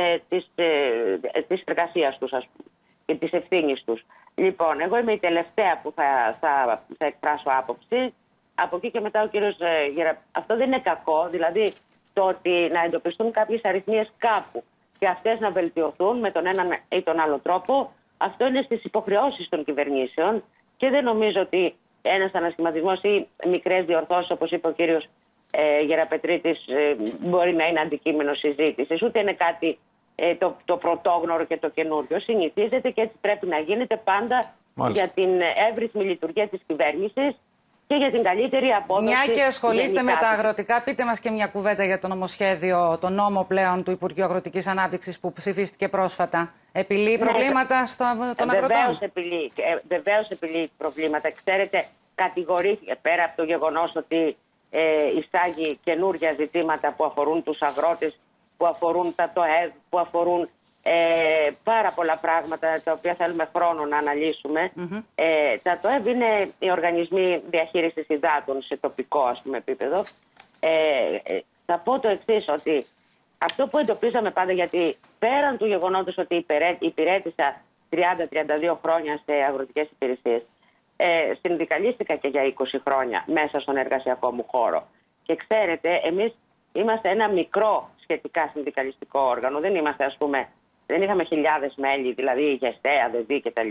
της εργασίας τους, ας πούμε, και της ευθύνης τους. Λοιπόν, εγώ είμαι η τελευταία που θα εκφράσω άποψη. Από εκεί και μετά ο κύριος αυτό δεν είναι κακό, δηλαδή το ότι να εντοπιστούν κάποιες αριθμίες κάπου και αυτές να βελτιωθούν με τον έναν ή τον άλλο τρόπο, αυτό είναι στις υποχρεώσεις των κυβερνήσεων και δεν νομίζω ότι ένας ανασχηματισμός ή μικρές διορθώσεις, όπως είπε ο κύριος Γεραπετρίτης, μπορεί να είναι αντικείμενο συζήτησης. Ούτε είναι κάτι το πρωτόγνωρο και το καινούριο. Συνηθίζεται και έτσι πρέπει να γίνεται πάντα. Μάλιστα. Για την εύρυθμη λειτουργία της κυβέρνησης και για την καλύτερη απόδοση. Μια και ασχολείστε με τα αγροτικά, πείτε μας και μια κουβέντα για το νομοσχέδιο, το νόμο πλέον του Υπουργείου Αγροτικής Ανάπτυξης που ψηφίστηκε πρόσφατα. Επιλύει προβλήματα των αγροτών? Βεβαίως επιλύει προβλήματα. Ξέρετε, κατηγορήθηκε πέρα από το γεγονός ότι εισάγει καινούργια ζητήματα που αφορούν τους αγρότες, που αφορούν τα ΤΟΕΒ, που αφορούν πάρα πολλά πράγματα τα οποία θέλουμε χρόνο να αναλύσουμε. Τα ΤΟΕΒ είναι οι οργανισμοί διαχείρισης υδάτων σε τοπικό, ας πούμε, επίπεδο. Θα πω το εξής, ότι αυτό που εντοπίζαμε πάντα, γιατί πέραν του γεγονότος ότι υπηρέτησα 30-32 χρόνια σε αγροτικές υπηρεσίες, συνδικαλίστηκα και για 20 χρόνια μέσα στον εργασιακό μου χώρο. Και ξέρετε, εμείς είμαστε ένα μικρό σχετικά συνδικαλιστικό όργανο. Δεν είμαστε, ας πούμε, δεν είχαμε χιλιάδες μέλη, δηλαδή γεσταία, ΔΕΔ κτλ.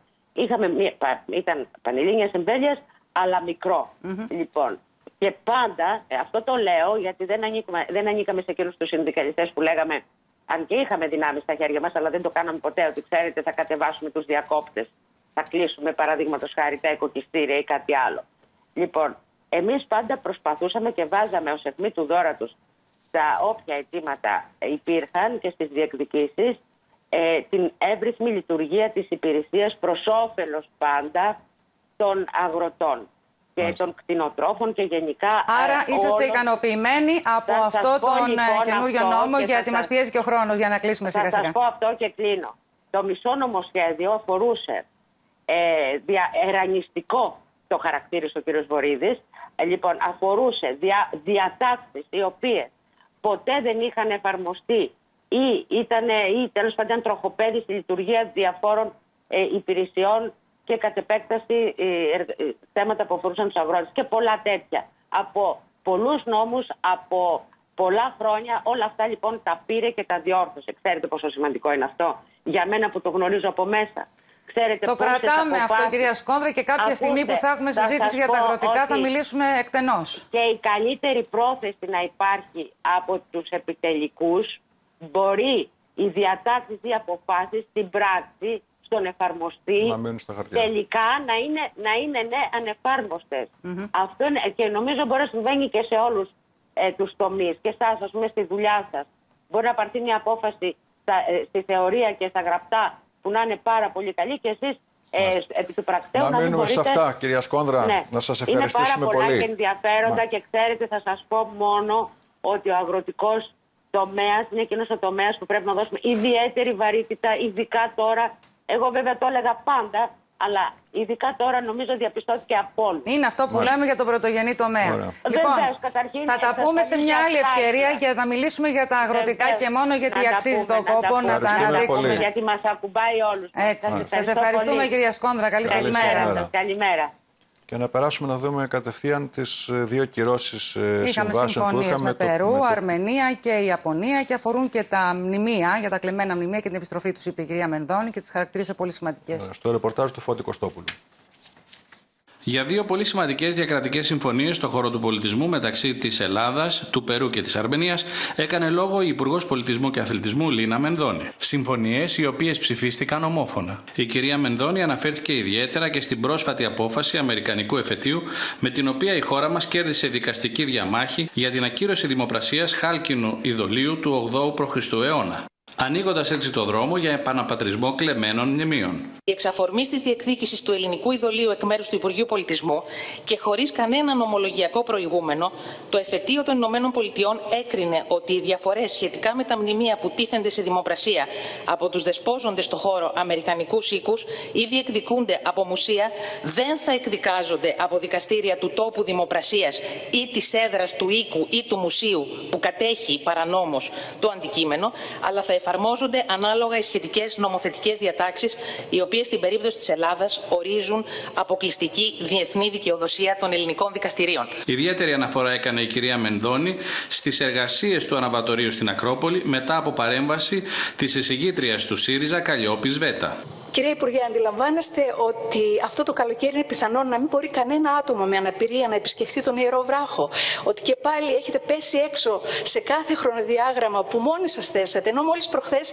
Ήταν πανελλήνιας εμβέλειας, αλλά μικρό. Λοιπόν, και πάντα, αυτό το λέω γιατί δεν ανήκαμε σε εκείνους τους συνδικαλιστές που λέγαμε, αν και είχαμε δυνάμεις στα χέρια μας, αλλά δεν το κάναμε ποτέ, ότι ξέρετε θα κατεβάσουμε τους διακόπτες, θα κλείσουμε παραδείγματος χάρη τα οικοκυστήρια ή κάτι άλλο. Λοιπόν, εμείς πάντα προσπαθούσαμε και βάζαμε ως αιχμή του δώρα τους τα όποια αιτήματα υπήρχαν και στις διεκδικήσεις, την εύρυθμη λειτουργία της υπηρεσίας προς όφελος πάντα των αγροτών και των κτηνοτρόφων και γενικά. Άρα είσαστε ικανοποιημένοι από αυτό τον καινούριο νόμο, γιατί μας πιέζει και ο χρόνος για να κλείσουμε σιγά σιγά. Θα σας πω αυτό και κλείνω. Το μισό νομοσχέδιο αφορούσε ερανιστικό, το χαρακτήρισε ο κ. Βορίδης, λοιπόν αφορούσε διατάξεις οι οποίες ποτέ δεν είχαν εφαρμοστεί ή τέλος πάντων τροχοπέδι στη λειτουργία διαφόρων υπηρεσιών και κατ' επέκταση θέματα που αφορούσαν τους αγρότες και πολλά τέτοια. Από πολλούς νόμους, από πολλά χρόνια, όλα αυτά λοιπόν τα πήρε και τα διόρθωσε. Ξέρετε πόσο σημαντικό είναι αυτό για μένα που το γνωρίζω από μέσα. Ξέρετε, το κρατάμε αυτό, κυρία Σκόνδρα, και κάποια στιγμή που θα έχουμε συζήτηση για τα αγροτικά θα μιλήσουμε εκτενώς. Και η καλύτερη πρόθεση να υπάρχει από τους επιτελικούς, μπορεί οι διατάξεις ή αποφάσεις στην πράξη, στον εφαρμοστή, τελικά να είναι ανεφάρμοστες. Αυτό είναι, και νομίζω μπορεί να συμβαίνει και σε όλους τους τομείς. Και εσάς, ας πούμε, στη δουλειά σας, μπορεί να πάρθει μια απόφαση στη θεωρία και στα γραπτά που να είναι πάρα πολύ καλή και εσείς επί του πρακτέου να μείνουμε σε αυτά, κυρία Σκόνδρα. Ναι. Να σας ευχαριστήσουμε πολύ. Είναι πάρα πολλά και ενδιαφέροντα και ξέρετε, θα σας πω μόνο ότι ο αγροτικός τομέας είναι εκείνος ο τομέας που πρέπει να δώσουμε ιδιαίτερη βαρύτητα, ειδικά τώρα. Εγώ βέβαια το έλεγα πάντα Αλλά ειδικά τώρα νομίζω διαπιστώθηκε από όλους. Είναι αυτό που λέμε για τον πρωτογενή τομέα. Λοιπόν, θα τα πούμε σε μια άλλη ευκαιρία για να μιλήσουμε για τα αγροτικά και μόνο, γιατί αξίζει τον κόπο να τα αναδείξουμε. Γιατί μας ακουμπάει όλους. Έτσι. Σας ευχαριστούμε, κυρία Σκόνδρα. Καλή σας μέρα. Καλημέρα. Και να περάσουμε να δούμε κατευθείαν τις δύο κυρώσεις συμβάσεων που είχαμε. Είχαμε συμφωνίες με Περού, Αρμενία και Ιαπωνία και αφορούν και τα μνημεία, για τα κλεμμένα μνημεία και την επιστροφή τους, είπε η κυρία Μενδώνη, και τις χαρακτήρισε πολύ σημαντικές. Στο ρεπορτάζ του Φώτη Κωστόπουλου. Για δύο πολύ σημαντικές διακρατικές συμφωνίες στον χώρο του πολιτισμού μεταξύ της Ελλάδας, του Περού και της Αρμενίας έκανε λόγο η Υπουργός Πολιτισμού και Αθλητισμού Λίνα Μενδώνη. Συμφωνίες οι οποίες ψηφίστηκαν ομόφωνα. Η κυρία Μενδώνη αναφέρθηκε ιδιαίτερα και στην πρόσφατη απόφαση Αμερικανικού εφετείου, με την οποία η χώρα μας κέρδισε δικαστική διαμάχη για την ακύρωση δημοπρασίας χάλκινου ειδωλίου του 8ου π.Χ. αιώνα, ανοίγοντας έτσι το δρόμο για επαναπατρισμό κλεμμένων μνημείων. Η εξαφορμής της διεκδίκησης του ελληνικού ειδωλίου εκ μέρους του Υπουργείου Πολιτισμού και χωρίς κανένα νομολογιακό προηγούμενο, το εφετείο των ΗΠΑ έκρινε ότι οι διαφορές σχετικά με τα μνημεία που τίθενται σε δημοπρασία από τους δεσπόζοντες στο χώρο αμερικανικούς οίκους ή διεκδικούνται από μουσεία δεν θα εκδικάζονται από δικαστήρια του τόπου δημοπρασίας ή της έδρας του οίκου ή του μουσείου που κατέχει παρανόμως το αντικείμενο, αλλά θα εφαρμόζονται ανάλογα οι σχετικές νομοθετικές διατάξεις, οι οποίες στην περίπτωση της Ελλάδας ορίζουν αποκλειστική διεθνή δικαιοδοσία των ελληνικών δικαστηρίων. Ιδιαίτερη αναφορά έκανε η κυρία Μενδώνη στις εργασίες του αναβατορίου στην Ακρόπολη μετά από παρέμβαση της εισηγήτριας του ΣΥΡΙΖΑ Καλλιόπης Βέτα. Κύριε Υπουργέ, αντιλαμβάνεστε ότι αυτό το καλοκαίρι είναι πιθανόν να μην μπορεί κανένα άτομο με αναπηρία να επισκεφτεί τον Ιερό Βράχο. Ότι και πάλι έχετε πέσει έξω σε κάθε χρονοδιάγραμμα που μόνοι σας θέσατε, ενώ μόλις προχθές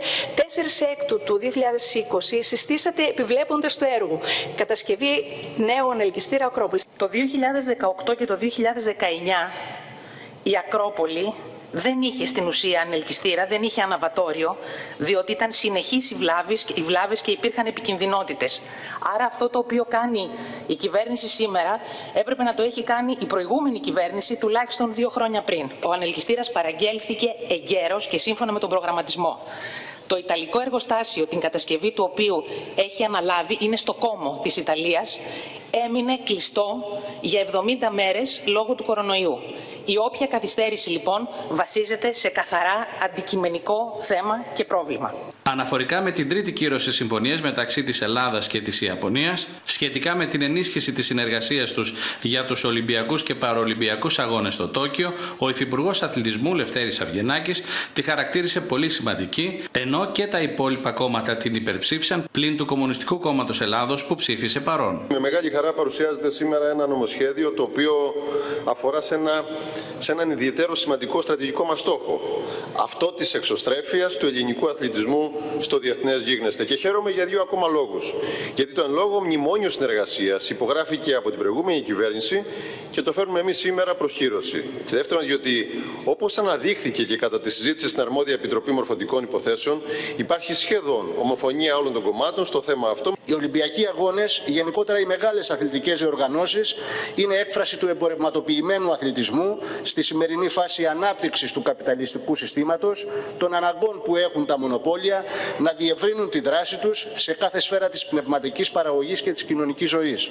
4 του 2020 συστήσατε επιβλέποντας το έργο κατασκευή νέου ανελκυστήρα Ακρόπολης. Το 2018 και το 2019 η Ακρόπολη δεν είχε στην ουσία ανελκυστήρα, δεν είχε αναβατόριο, διότι ήταν συνεχείς οι βλάβες και υπήρχαν επικινδυνότητες. Άρα αυτό το οποίο κάνει η κυβέρνηση σήμερα έπρεπε να το έχει κάνει η προηγούμενη κυβέρνηση τουλάχιστον 2 χρόνια πριν. Ο ανελκυστήρας παραγγέλθηκε εγκαίρως και σύμφωνα με τον προγραμματισμό. Το Ιταλικό εργοστάσιο, την κατασκευή του οποίου έχει αναλάβει, είναι στο Κόμο της Ιταλίας, έμεινε κλειστό για 70 μέρες λόγω του κορονοϊού. Η όποια καθυστέρηση λοιπόν βασίζεται σε καθαρά αντικειμενικό θέμα και πρόβλημα. Αναφορικά με την τρίτη κύρωση συμφωνίας μεταξύ της Ελλάδας και της Ιαπωνίας, σχετικά με την ενίσχυση της συνεργασίας τους για τους Ολυμπιακούς και Παραολυμπιακούς Αγώνες στο Τόκιο, ο Υφυπουργός Αθλητισμού Λευτέρης Αυγενάκης τη χαρακτήρισε πολύ σημαντική, ενώ και τα υπόλοιπα κόμματα την υπερψήφισαν, πλην του Κομμουνιστικού Κόμματος Ελλάδος που ψήφισε παρόν. Με μεγάλη χαρά παρουσιάζεται σήμερα ένα νομοσχέδιο το οποίο αφορά σε έναν ιδιαίτερο σημαντικό στρατηγικό μας στόχο. Αυτό της εξωστρέφειας του ελληνικού αθλητισμού στο διεθνές γίγνεσθε. Και χαίρομαι για 2 ακόμα λόγους. Γιατί το εν λόγω μνημόνιο συνεργασίας υπογράφηκε από την προηγούμενη κυβέρνηση και το φέρνουμε εμείς σήμερα προς κύρωση. Και δεύτερον, διότι όπως αναδείχθηκε και κατά τη συζήτηση στην αρμόδια Επιτροπή Μορφωτικών Υποθέσεων, υπάρχει σχεδόν ομοφωνία όλων των κομμάτων στο θέμα αυτό. Οι Ολυμπιακοί Αγώνες, γενικότερα οι μεγάλες αθλητικές διοργανώσεις, είναι έκφραση του εμπορευματοποιημένου αθλητισμού στη σημερινή φάση ανάπτυξης του καπιταλιστικού συστήματος, των αναγκών που έχουν τα μονοπόλια να διευρύνουν τη δράση τους σε κάθε σφαίρα της πνευματικής παραγωγής και της κοινωνικής ζωής.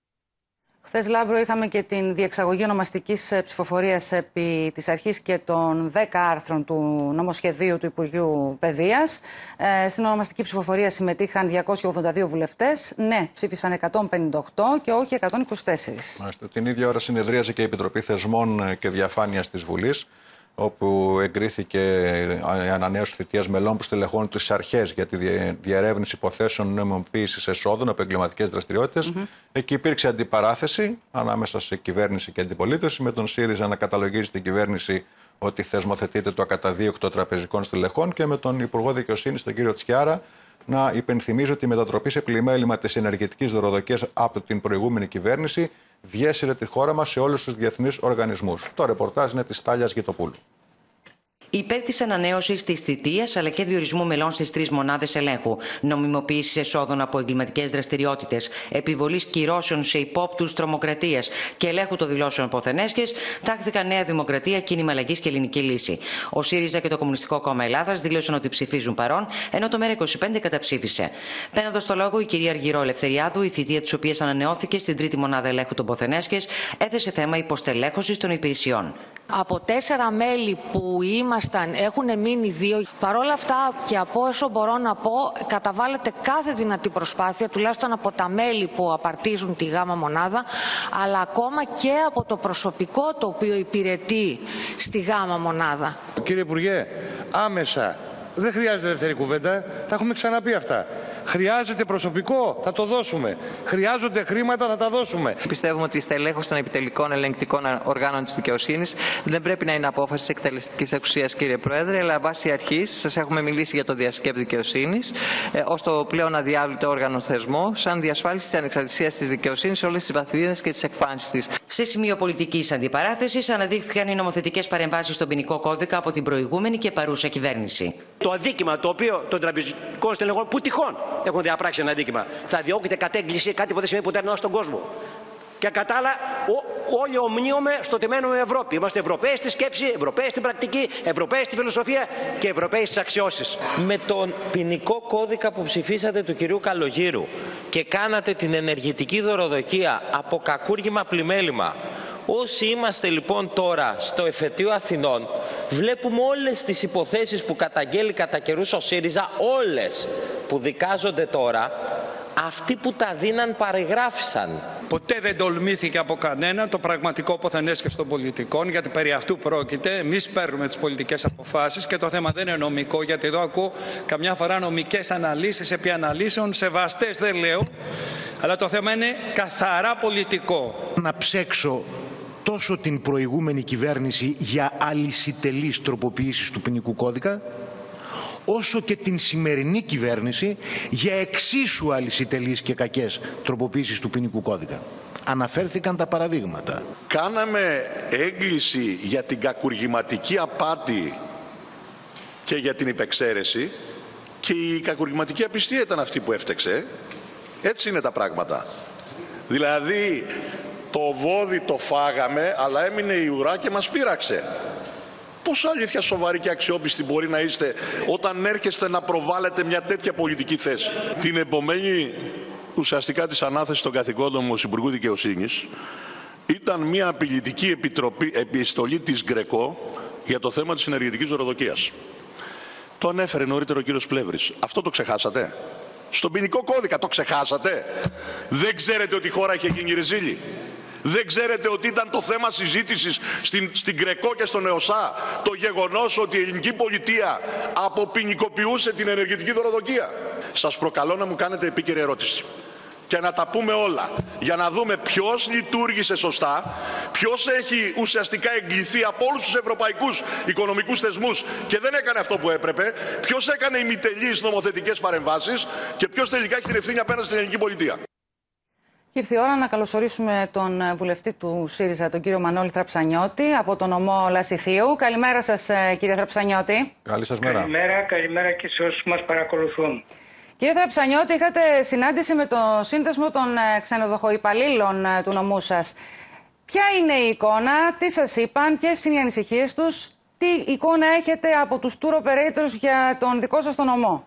Χθες, Λάμπρο, είχαμε και την διεξαγωγή ονομαστικής ψηφοφορίας επί της αρχής και των 10 άρθρων του νομοσχεδίου του Υπουργείου Παιδείας. Στην ονομαστική ψηφοφορία συμμετείχαν 282 βουλευτές. Ναι, ψήφισαν 158 και όχι 124. Μάλιστα. Την ίδια ώρα συνεδρίαζε και η Επιτροπή Θεσμών και Διαφάνειας της Βουλής, όπου εγκρίθηκε η ανανέωση θητείας μελών που στελεχώνουν τις αρχές για τη διερεύνηση υποθέσεων νομιμοποίησης εσόδων από εγκληματικές δραστηριότητες. Εκεί υπήρξε αντιπαράθεση ανάμεσα σε κυβέρνηση και αντιπολίτευση, με τον ΣΥΡΙΖΑ να καταλογίζει την κυβέρνηση ότι θεσμοθετείται το ακαταδίωκτο τραπεζικών στελεχών και με τον Υπουργό Δικαιοσύνης, τον κύριο Τσιάρα, να υπενθυμίζει ότι η μετατροπή σε πλημέλημα της ενεργητικής δωροδοκίας από την προηγούμενη κυβέρνηση διέσυρε τη χώρα μας σε όλους τους διεθνείς οργανισμούς. Το ρεπορτάζ είναι της Τάλιας Γητοπούλου. υπέρ της ανανέωσης της θητείας αλλά και διορισμού μελών στις 3 μονάδες ελέγχου, νομιμοποίησης εσόδων από εγκληματικές δραστηριότητες, επιβολής κυρώσεων σε υπόπτους τρομοκρατίας και ελέγχου των δηλώσεων Ποθενέσχες, τάχθηκαν Νέα Δημοκρατία, Κίνημα Αλλαγής και Ελληνική Λύση. Ο ΣΥΡΙΖΑ και το Κομμουνιστικό Κόμμα Ελλάδας δήλωσαν ότι ψηφίζουν παρόν, ενώ το ΜΕΡΑ25 καταψήφισε. Παίρνοντας το λόγο, η κυρία Αργυρό Ελευθεριάδου, η θητεία της οποίας ανανεώθηκε στην 3η μονάδα ελέγχου των Ποθενέσχες, έθεσε θέμα υποστελέχωσης των υπηρεσιών. Από 4 μέλη που ήμασταν έχουν μείνει 2. Παρ' όλα αυτά και από όσο μπορώ να πω, καταβάλλεται κάθε δυνατή προσπάθεια, τουλάχιστον από τα μέλη που απαρτίζουν τη γάμα μονάδα, αλλά ακόμα και από το προσωπικό το οποίο υπηρετεί στη γάμα μονάδα. Κύριε Υπουργέ, άμεσα. Δεν χρειάζεται δεύτερη κουβέντα, τα έχουμε ξαναπεί αυτά. Χρειάζεται προσωπικό, θα το δώσουμε. Χρειάζονται χρήματα, θα τα δώσουμε. Πιστεύουμε ότι η στελέχωση των επιτελικών ελεγκτικών οργάνων της δικαιοσύνης δεν πρέπει να είναι απόφαση της εκτελεστικής εξουσίας, κύριε Πρόεδρε, αλλά βάσει αρχής, σας έχουμε μιλήσει για το διασκέπ δικαιοσύνης, ως το πλέον αδιάβλητο όργανο θεσμό, σαν διασφάλιση της ανεξαρτησίας της δικαιοσύνης σε όλες τις βαθμίδες και τις εκφάνσεις της. Σε σημείο πολιτικής αντιπαράθεσης αναδείχθηκαν οι νομοθετικές παρεμβάσεις στον ποινικό κώδικα από την προηγούμενη και παρούσα κυβέρνηση. Το αδίκημα το οποίο των τραπεζικών στελεχών που τυχόν έχουν διαπράξει ένα αδίκημα θα διώκεται κατ' έγκληση, κάτι που δεν σημαίνει ποτέ στον κόσμο. Και κατά άλλα, όλοι ομνίουμε στο τεμένο Ευρώπη. Είμαστε Ευρωπαίοι στη σκέψη, Ευρωπαίοι στην πρακτική, Ευρωπαίοι στη φιλοσοφία και Ευρωπαίοι στις αξιώσεις. Με τον ποινικό κώδικα που ψηφίσατε του κυρίου Καλογύρου και κάνατε την ενεργητική δωροδοκία από κακούργημα πλημέλημα. Όσοι είμαστε λοιπόν τώρα στο εφετείο Αθηνών, βλέπουμε όλες τις υποθέσεις που καταγγέλει κατά καιρούς ο ΣΥΡΙΖΑ, όλες που δικάζονται τώρα, αυτοί που τα δίναν παρεγράφησαν. Ποτέ δεν τολμήθηκε από κανέναν το πραγματικό Ποθενέσχες των πολιτικών, γιατί περί αυτού πρόκειται. Εμείς παίρνουμε τις πολιτικές αποφάσεις και το θέμα δεν είναι νομικό, γιατί εδώ ακούω καμιά φορά νομικές αναλύσεις επί αναλύσεων, σεβαστές δεν λέω, αλλά το θέμα είναι καθαρά πολιτικό. Να ψέξω τόσο την προηγούμενη κυβέρνηση για αλυσιτελείς τροποποιήσεις του ποινικού κώδικα, όσο και την σημερινή κυβέρνηση για εξίσου αλυσιτελείς και κακές τροποποιήσεις του ποινικού κώδικα. Αναφέρθηκαν τα παραδείγματα. Κάναμε έγκληση για την κακουργηματική απάτη και για την υπεξαίρεση και η κακουργηματική απιστία ήταν αυτή που έφτεξε. Έτσι είναι τα πράγματα. Δηλαδή το βόδι το φάγαμε, αλλά έμεινε η ουρά και μας πείραξε. Πόσο αλήθεια σοβαρή και αξιόπιστη μπορεί να είστε όταν έρχεστε να προβάλλετε μια τέτοια πολιτική θέση? Την επομένη ουσιαστικά της ανάθεσης των καθηκόντων μου ως Υπουργού Δικαιοσύνης ήταν μια απειλητική επιστολή της Γκρεκό για το θέμα της ενεργητικής δωροδοκίας. Το ανέφερε νωρίτερα ο κύριος Πλεύρης. Αυτό το ξεχάσατε? Στον ποινικό κώδικα το ξεχάσατε? Δεν ξέρετε ότι η χώρα είχε γίνει ρεζίλη? Δεν ξέρετε ότι ήταν το θέμα συζήτησης στην Γκρεκό και στον ΕΟΣΑ το γεγονός ότι η ελληνική πολιτεία αποποινικοποιούσε την ενεργητική δωροδοκία? Σας προκαλώ να μου κάνετε επίκαιρη ερώτηση και να τα πούμε όλα, για να δούμε ποιος λειτουργήσε σωστά, ποιος έχει ουσιαστικά εγκληθεί από όλους τους ευρωπαϊκούς οικονομικούς θεσμούς και δεν έκανε αυτό που έπρεπε, ποιος έκανε ημιτελείς νομοθετικές παρεμβάσεις και ποιος τελικά έχει την ευθύνη απέναντι στην ελληνική πολιτεία. Ήρθε η ώρα να καλωσορίσουμε τον βουλευτή του ΣΥΡΙΖΑ, τον κύριο Μανώλη Θραψανιώτη, από τον νομό Λασιθίου. Καλημέρα σας, κύριε Θραψανιώτη. Καλή σας μέρα. Καλημέρα και σε όσους μας παρακολουθούν. Κύριε Θραψανιώτη, είχατε συνάντηση με το Σύνδεσμο των Ξενοδοχοϊπαλλήλων του νομού σας. Ποια είναι η εικόνα, τι σας είπαν, ποιες είναι οι ανησυχίες τους, τι εικόνα έχετε από τους tour operators για τον δικό σας τον νομό?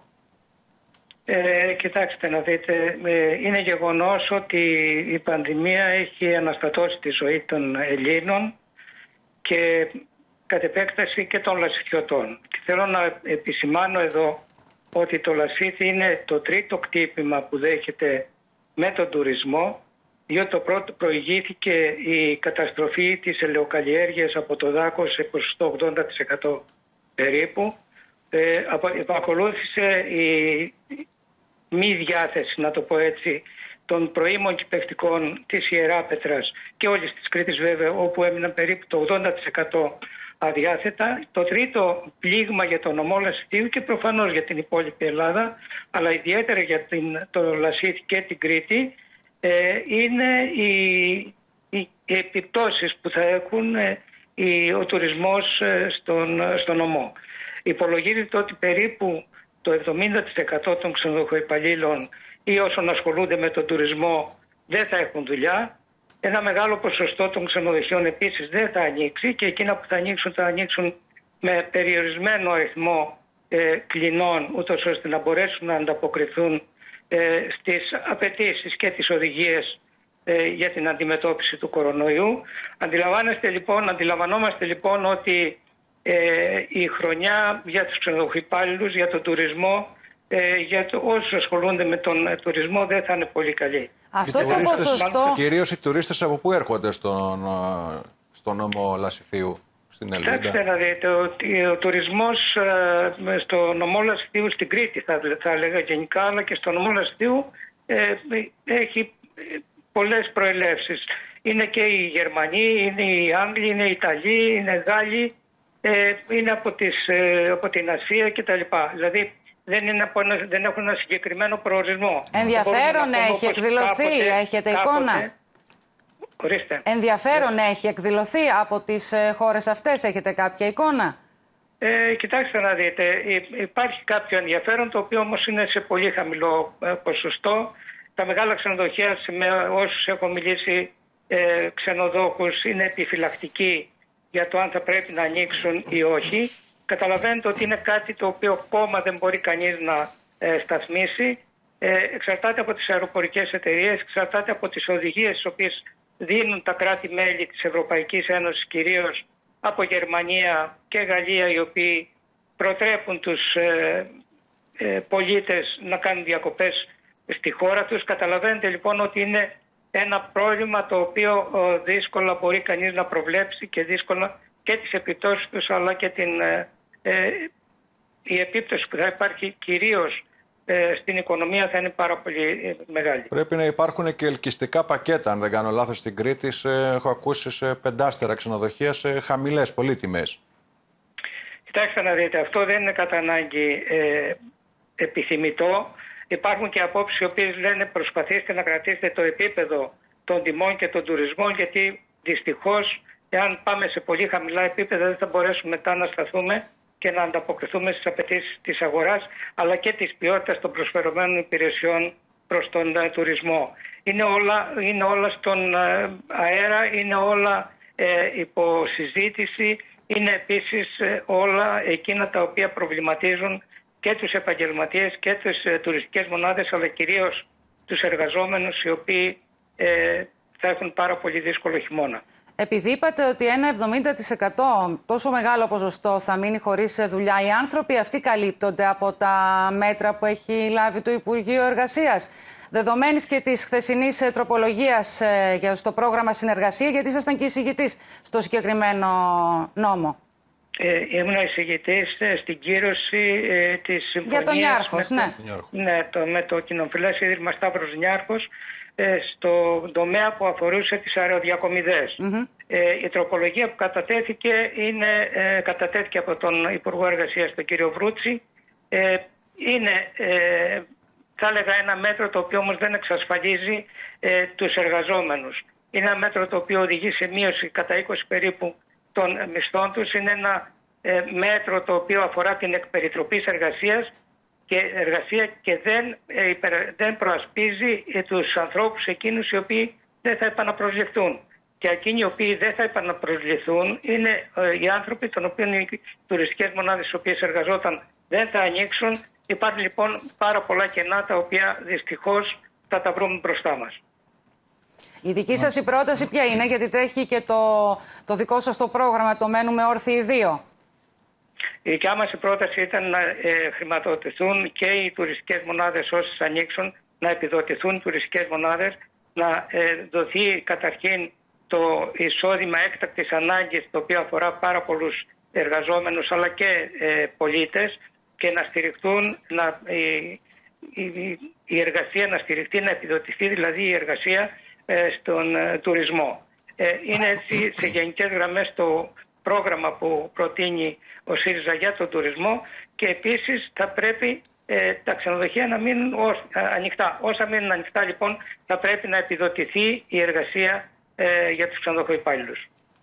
Κοιτάξτε να δείτε, είναι γεγονός ότι η πανδημία έχει αναστατώσει τη ζωή των Ελλήνων και κατ' επέκταση και των λασιθιωτών. Και θέλω να επισημάνω εδώ ότι το Λασίθι είναι το τρίτο κτύπημα που δέχεται με τον τουρισμό, διότι το πρώτο προηγήθηκε η καταστροφή της ελαιοκαλλιέργειας από το δάκος σε ποσοστό 80% περίπου. Ακολούθησε η μη διάθεση, να το πω έτσι, των προήμων κυπευτικών της Ιεράπετρας και όλης της Κρήτης βέβαια, όπου έμειναν περίπου το 80% αδιάθετα. Το τρίτο πλήγμα για τον νομό Λασιθίου και προφανώς για την υπόλοιπη Ελλάδα, αλλά ιδιαίτερα για το Λασίθι και την Κρήτη, είναι οι επιπτώσεις που θα έχουν ο τουρισμός στον νομό. Υπολογίζεται ότι περίπου το 70% των ξενοδοχοϊπαλλήλων ή όσων ασχολούνται με τον τουρισμό δεν θα έχουν δουλειά. Ένα μεγάλο ποσοστό των ξενοδοχείων επίσης δεν θα ανοίξει και εκείνα που θα ανοίξουν με περιορισμένο αριθμό κλινών, ούτως ώστε να μπορέσουν να ανταποκριθούν στις απαιτήσεις και τις οδηγίες για την αντιμετώπιση του κορονοϊού. Αντιλαμβανόμαστε λοιπόν ότι η χρονιά για τους ξενοδοχοϊπάλληλους, για τον τουρισμό, για όσους ασχολούνται με τον τουρισμό δεν θα είναι πολύ καλή. Αυτό το ποσοστό... Κυρίως οι τουρίστες από πού έρχονται στον νόμο Λασιθίου, στην Ελλάδα? Κοιτάξτε να δείτε ότι ο τουρισμός στο νομό Λασιθίου, στην Κρήτη θα έλεγα γενικά, αλλά και στο νομό Λασιθίου έχει πολλές προελεύσεις. Είναι και οι Γερμανοί, είναι οι Άγγλοι, είναι οι Ιταλοί, είναι οι Γάλλοι, είναι από την Ασία κτλ. Δηλαδή δεν έχουν ένα συγκεκριμένο προορισμό. Ενδιαφέρον έχει εκδηλωθεί, έχετε εικόνα? Ορίστε. Ενδιαφέρον έχει εκδηλωθεί από τις χώρες αυτές, έχετε κάποια εικόνα? Κοιτάξτε να δείτε, υπάρχει κάποιο ενδιαφέρον, το οποίο όμως είναι σε πολύ χαμηλό ποσοστό. Τα μεγάλα ξενοδοχεία, με όσους έχω μιλήσει, ξενοδόχους, είναι επιφυλακτικοί για το αν θα πρέπει να ανοίξουν ή όχι. Καταλαβαίνετε ότι είναι κάτι το οποίο ακόμα δεν μπορεί κανείς να σταθμίσει. Εξαρτάται από τις αεροπορικές εταιρείες, εξαρτάται από τις οδηγίες τις οποίες δίνουν τα κράτη-μέλη της Ευρωπαϊκής Ένωσης, κυρίως από Γερμανία και Γαλλία, οι οποίοι προτρέπουν τους πολίτες να κάνουν διακοπές στη χώρα τους. Καταλαβαίνετε λοιπόν ότι είναι ένα πρόβλημα το οποίο δύσκολα μπορεί κανείς να προβλέψει και δύσκολα και τις επιπτώσεις τους, αλλά και η επίπτωση που θα υπάρχει κυρίως στην οικονομία θα είναι πάρα πολύ μεγάλη. Πρέπει να υπάρχουν και ελκυστικά πακέτα, αν δεν κάνω λάθος, στην Κρήτη. Έχω ακούσει σε πεντάστερα ξενοδοχεία σε χαμηλές πολύ τιμές. Κοιτάξτε να δείτε, αυτό δεν είναι κατά ανάγκη επιθυμητό. Υπάρχουν και απόψεις οι οποίες λένε προσπαθήστε να κρατήσετε το επίπεδο των τιμών και των τουρισμών, γιατί δυστυχώς εάν πάμε σε πολύ χαμηλά επίπεδα δεν θα μπορέσουμε μετά να σταθούμε και να ανταποκριθούμε στις απαιτήσεις της αγοράς, αλλά και της ποιότητας των προσφερωμένων υπηρεσιών προς τον τουρισμό. Είναι όλα στον αέρα, είναι όλα υπό συζήτηση, είναι επίσης όλα εκείνα τα οποία προβληματίζουν και τους επαγγελματίες και τις τουριστικές μονάδες, αλλά κυρίως τους εργαζόμενους, οι οποίοι θα έχουν πάρα πολύ δύσκολο χειμώνα. Επειδή είπατε ότι ένα 70% τόσο μεγάλο ποσοστό θα μείνει χωρίς δουλειά, οι άνθρωποι αυτοί καλύπτονται από τα μέτρα που έχει λάβει το Υπουργείο Εργασίας? Δεδομένης και της χθεσινής τροπολογίας στο πρόγραμμα συνεργασία, γιατί ήσασταν και εισηγητής στο συγκεκριμένο νόμο. Ήμουν εισηγητής στην κύρωση της συμφωνίας για τον Νιάρχος, με το Κοινοφιλές Ίδρυμα Σταύρος Νιάρχος, στο τομέα που αφορούσε τις αεροδιακομιδές. Η τροπολογία που κατατέθηκε από τον Υπουργό Εργασίας, τον κύριο Βρούτση, είναι θα έλεγα ένα μέτρο το οποίο όμως δεν εξασφαλίζει τους εργαζόμενους. Είναι ένα μέτρο το οποίο οδηγεί σε μείωση κατά 20 περίπου των μισθών τους. Είναι ένα μέτρο το οποίο αφορά την εκπεριτροπής εργασία και δεν προασπίζει τους ανθρώπους εκείνους οι οποίοι δεν θα επαναπροσληφθούν. Και εκείνοι οι οποίοι δεν θα επαναπροσληφθούν είναι οι άνθρωποι των οποίων οι τουριστικές μονάδες στις οποίες εργαζόταν δεν θα ανοίξουν. Υπάρχουν λοιπόν πάρα πολλά κενά τα οποία δυστυχώς θα τα βρούμε μπροστά μας. Η δική σας η πρόταση ποια είναι, γιατί τρέχει και το δικό σας το πρόγραμμα, το Μένουμε Όρθιοι 2. Η δικιά μας η πρόταση ήταν να χρηματοδοτηθούν και οι τουριστικές μονάδες όσες ανοίξουν, να επιδοτηθούν τουριστικές μονάδες, να δοθεί καταρχήν το εισόδημα έκτακτης ανάγκης, το οποίο αφορά πάρα πολλούς εργαζόμενους αλλά και πολίτες, και να στηριχτούν, η εργασία να στηριχτεί, να επιδοτηθεί δηλαδή η εργασία στον τουρισμό. Είναι έτσι σε γενικές γραμμές το πρόγραμμα που προτείνει ο ΣΥΡΙΖΑ για τον τουρισμό, και επίσης θα πρέπει τα ξενοδοχεία να μείνουν ανοιχτά. Όσα μείνουν ανοιχτά λοιπόν θα πρέπει να επιδοτηθεί η εργασία για τους ξενοδοχοϊπάλληλους.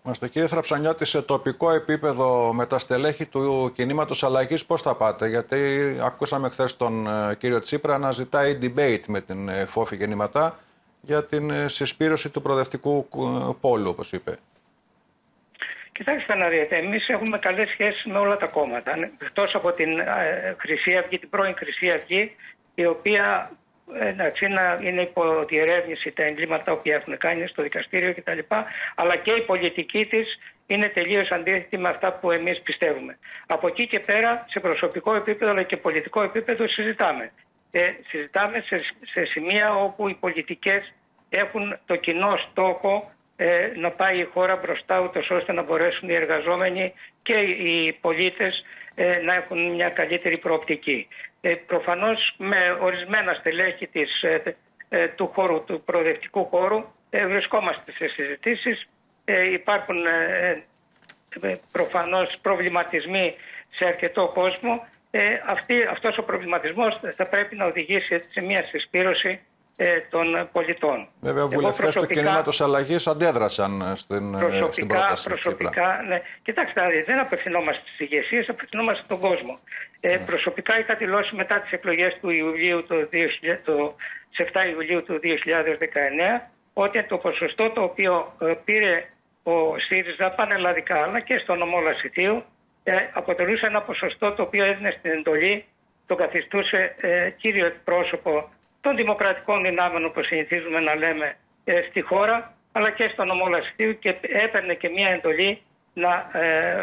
Μάστε, κύριε Θραψανιώτη, σε τοπικό επίπεδο με τα στελέχη του κινήματος αλλαγής πώς θα πάτε? Γιατί ακούσαμε χθες τον κύριο Τσίπρα να ζητάει debate με την Φόφη Γεννηματά για την συσπήρωση του προοδευτικού πόλου, όπως είπε. Κοιτάξτε να δείτε, εμείς έχουμε καλές σχέσεις με όλα τα κόμματα. Εκτός από την Χρυσή Αυγή, την πρώην Χρυσή Αυγή, η οποία είναι υπό διερεύνηση τα εγκλήματα τα οποία έχουν κάνει στο δικαστήριο κτλ. Αλλά και η πολιτική της είναι τελείως αντίθετη με αυτά που εμείς πιστεύουμε. Από εκεί και πέρα, σε προσωπικό επίπεδο αλλά και πολιτικό επίπεδο, συζητάμε. Συζητάμε σε σημεία όπου οι πολιτικές έχουν το κοινό στόχο να πάει η χώρα μπροστά, ούτως ώστε να μπορέσουν οι εργαζόμενοι και οι πολίτες να έχουν μια καλύτερη προοπτική. Προφανώς με ορισμένα στελέχη του χώρου, του προοδευτικού χώρου, βρισκόμαστε σε συζητήσεις. Υπάρχουν προφανώς προβληματισμοί σε αρκετό κόσμο. Αυτός ο προβληματισμός θα πρέπει να οδηγήσει σε μια συσπήρωση των πολιτών. Βέβαια, βουλευτές του κινήματος αλλαγής αντέδρασαν στην πρόταση. Προσωπικά, ναι. Κοιτάξτε, δεν απευθυνόμαστε στις ηγεσίες, απευθυνόμαστε στον κόσμο. Προσωπικά είχα δηλώσει μετά τις εκλογές του Ιουλίου, σε 7 Ιουλίου του 2019, ότι το ποσοστό το οποίο πήρε ο ΣΥΡΙΖΑ πανελλαδικά αλλά και στο νομό Λασιτίου αποτελούσε ένα ποσοστό το οποίο έδινε στην εντολή, το καθιστούσε κύριο εκπρόσωπο των δημοκρατικών δυνάμεων, όπως συνηθίζουμε να λέμε, στη χώρα, αλλά και στο νομό Λασιτίου, και έπαιρνε και μια εντολή να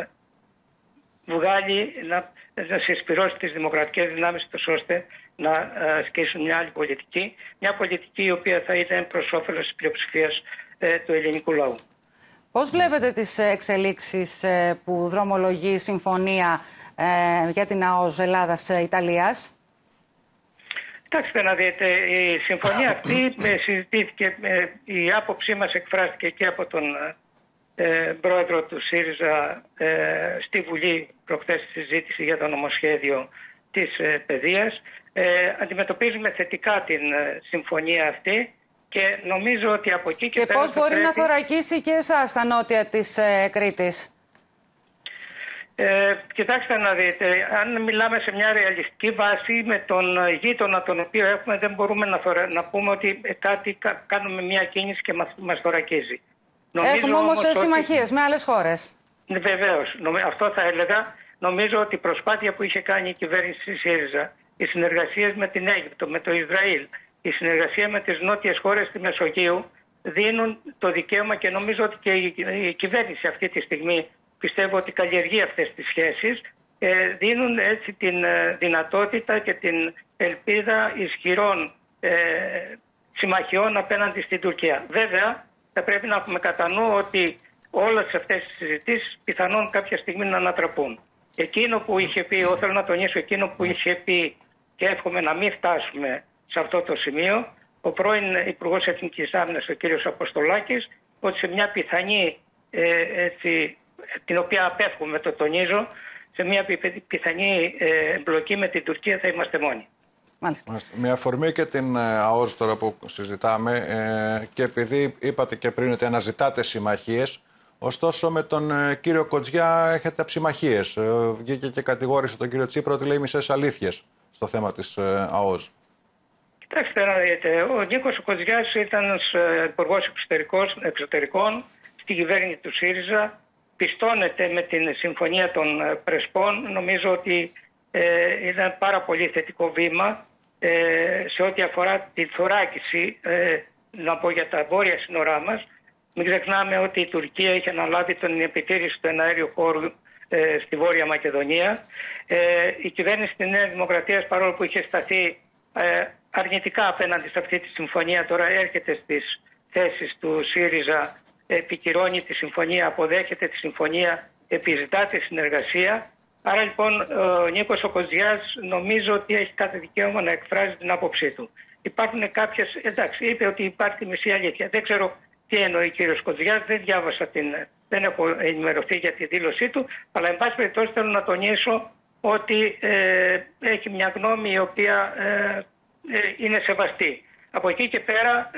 να συσπυρώσει τις δημοκρατικές δυνάμεις, ώστε να ασκήσουν μια άλλη πολιτική. Μια πολιτική η οποία θα ήταν προς όφελος της πλειοψηφίας του ελληνικού λαού. Πώς βλέπετε τις εξελίξεις που δρομολογεί η συμφωνία για την ΑΟΣ Ελλάδας-Ιταλίας? Κοιτάξτε να δείτε, η συμφωνία αυτή συζητήθηκε, η άποψή μας εκφράστηκε και από τον πρόεδρο του ΣΥΡΙΖΑ στη Βουλή προχθές στη συζήτηση για το νομοσχέδιο της παιδείας. Αντιμετωπίζουμε θετικά την συμφωνία αυτή και νομίζω ότι από εκεί και πέρα... πώς μπορεί να θωρακίσει και εσάς στα νότια της Κρήτης? Κοιτάξτε να δείτε, αν μιλάμε σε μια ρεαλιστική βάση με τον γείτονα τον οποίο έχουμε, δεν μπορούμε να πούμε ότι κάνουμε μια κίνηση και μας θωρακίζει. Έχουμε όμως συμμαχίες με άλλες χώρες. Βεβαίως, αυτό θα έλεγα. Νομίζω ότι η προσπάθεια που είχε κάνει η κυβέρνηση της ΣΥΡΙΖΑ, οι συνεργασίες με την Αίγυπτο, με το Ισραήλ, η συνεργασία με τις νότιες χώρες της Μεσογείου δίνουν το δικαίωμα, και νομίζω ότι και η κυβέρνηση αυτή τη στιγμή πιστεύω ότι καλλιεργεί αυτές τις σχέσεις, δίνουν έτσι την δυνατότητα και την ελπίδα ισχυρών συμμαχιών απέναντι στην Τουρκία. Βέβαια, θα πρέπει να έχουμε κατά νου ότι όλες αυτές τις συζητήσεις πιθανόν κάποια στιγμή να ανατραπούν. Εκείνο που είχε πει, θέλω να τονίσω εκείνο που είχε πει, και εύχομαι να μην φτάσουμε σε αυτό το σημείο, ο πρώην Υπουργός Εθνικής Άμυνας, ο κ. Αποστολάκης, ότι σε μια πιθανή, την οποία απέφχομαι, το τονίζω, σε μια πιθανή εμπλοκή με την Τουρκία θα είμαστε μόνοι. Μάλιστα. Με αφορμή και την ΑΟΣ τώρα που συζητάμε, και επειδή είπατε και πριν ότι αναζητάτε συμμαχίες, ωστόσο με τον κύριο Κοτζιά έχετε συμμαχίες. Βγήκε και κατηγόρησε τον κύριο Τσίπρα ότι λέει μισές αλήθειες στο θέμα της ΑΟΣ. Κοιτάξτε να δείτε, ο Νίκος Κοτζιάς ήταν υπουργός εξωτερικών στη κυβέρνηση του ΣΥΡΙΖΑ. Πιστώνεται με την συμφωνία των Πρεσπών. Νομίζω ότι ήταν πάρα πολύ θετικό βήμα σε ό,τι αφορά τη θωράκιση, να πω, για τα βόρεια σύνορά μας. Μην ξεχνάμε ότι η Τουρκία είχε αναλάβει την επιτήρηση του εναέριου χώρου στη Βόρεια Μακεδονία. Η κυβέρνηση της Νέας Δημοκρατίας, παρόλο που είχε σταθεί αρνητικά απέναντι σε αυτή τη συμφωνία, τώρα έρχεται στις θέσεις του ΣΥΡΙΖΑ, επικυρώνει τη συμφωνία, αποδέχεται τη συμφωνία, επιζητά τη συνεργασία. Άρα λοιπόν ο Νίκος ο Κοτζιάς νομίζω ότι έχει κάθε δικαίωμα να εκφράζει την άποψή του. Υπάρχουν κάποιες, εντάξει, είπε ότι υπάρχει μισή αλήθεια. Δεν ξέρω τι εννοεί ο κύριος Κοτζιάς, δεν έχω ενημερωθεί για τη δήλωσή του, αλλά εν πάση περιπτώσει θέλω να τονίσω ότι έχει μια γνώμη η οποία είναι σεβαστή. Από εκεί και πέρα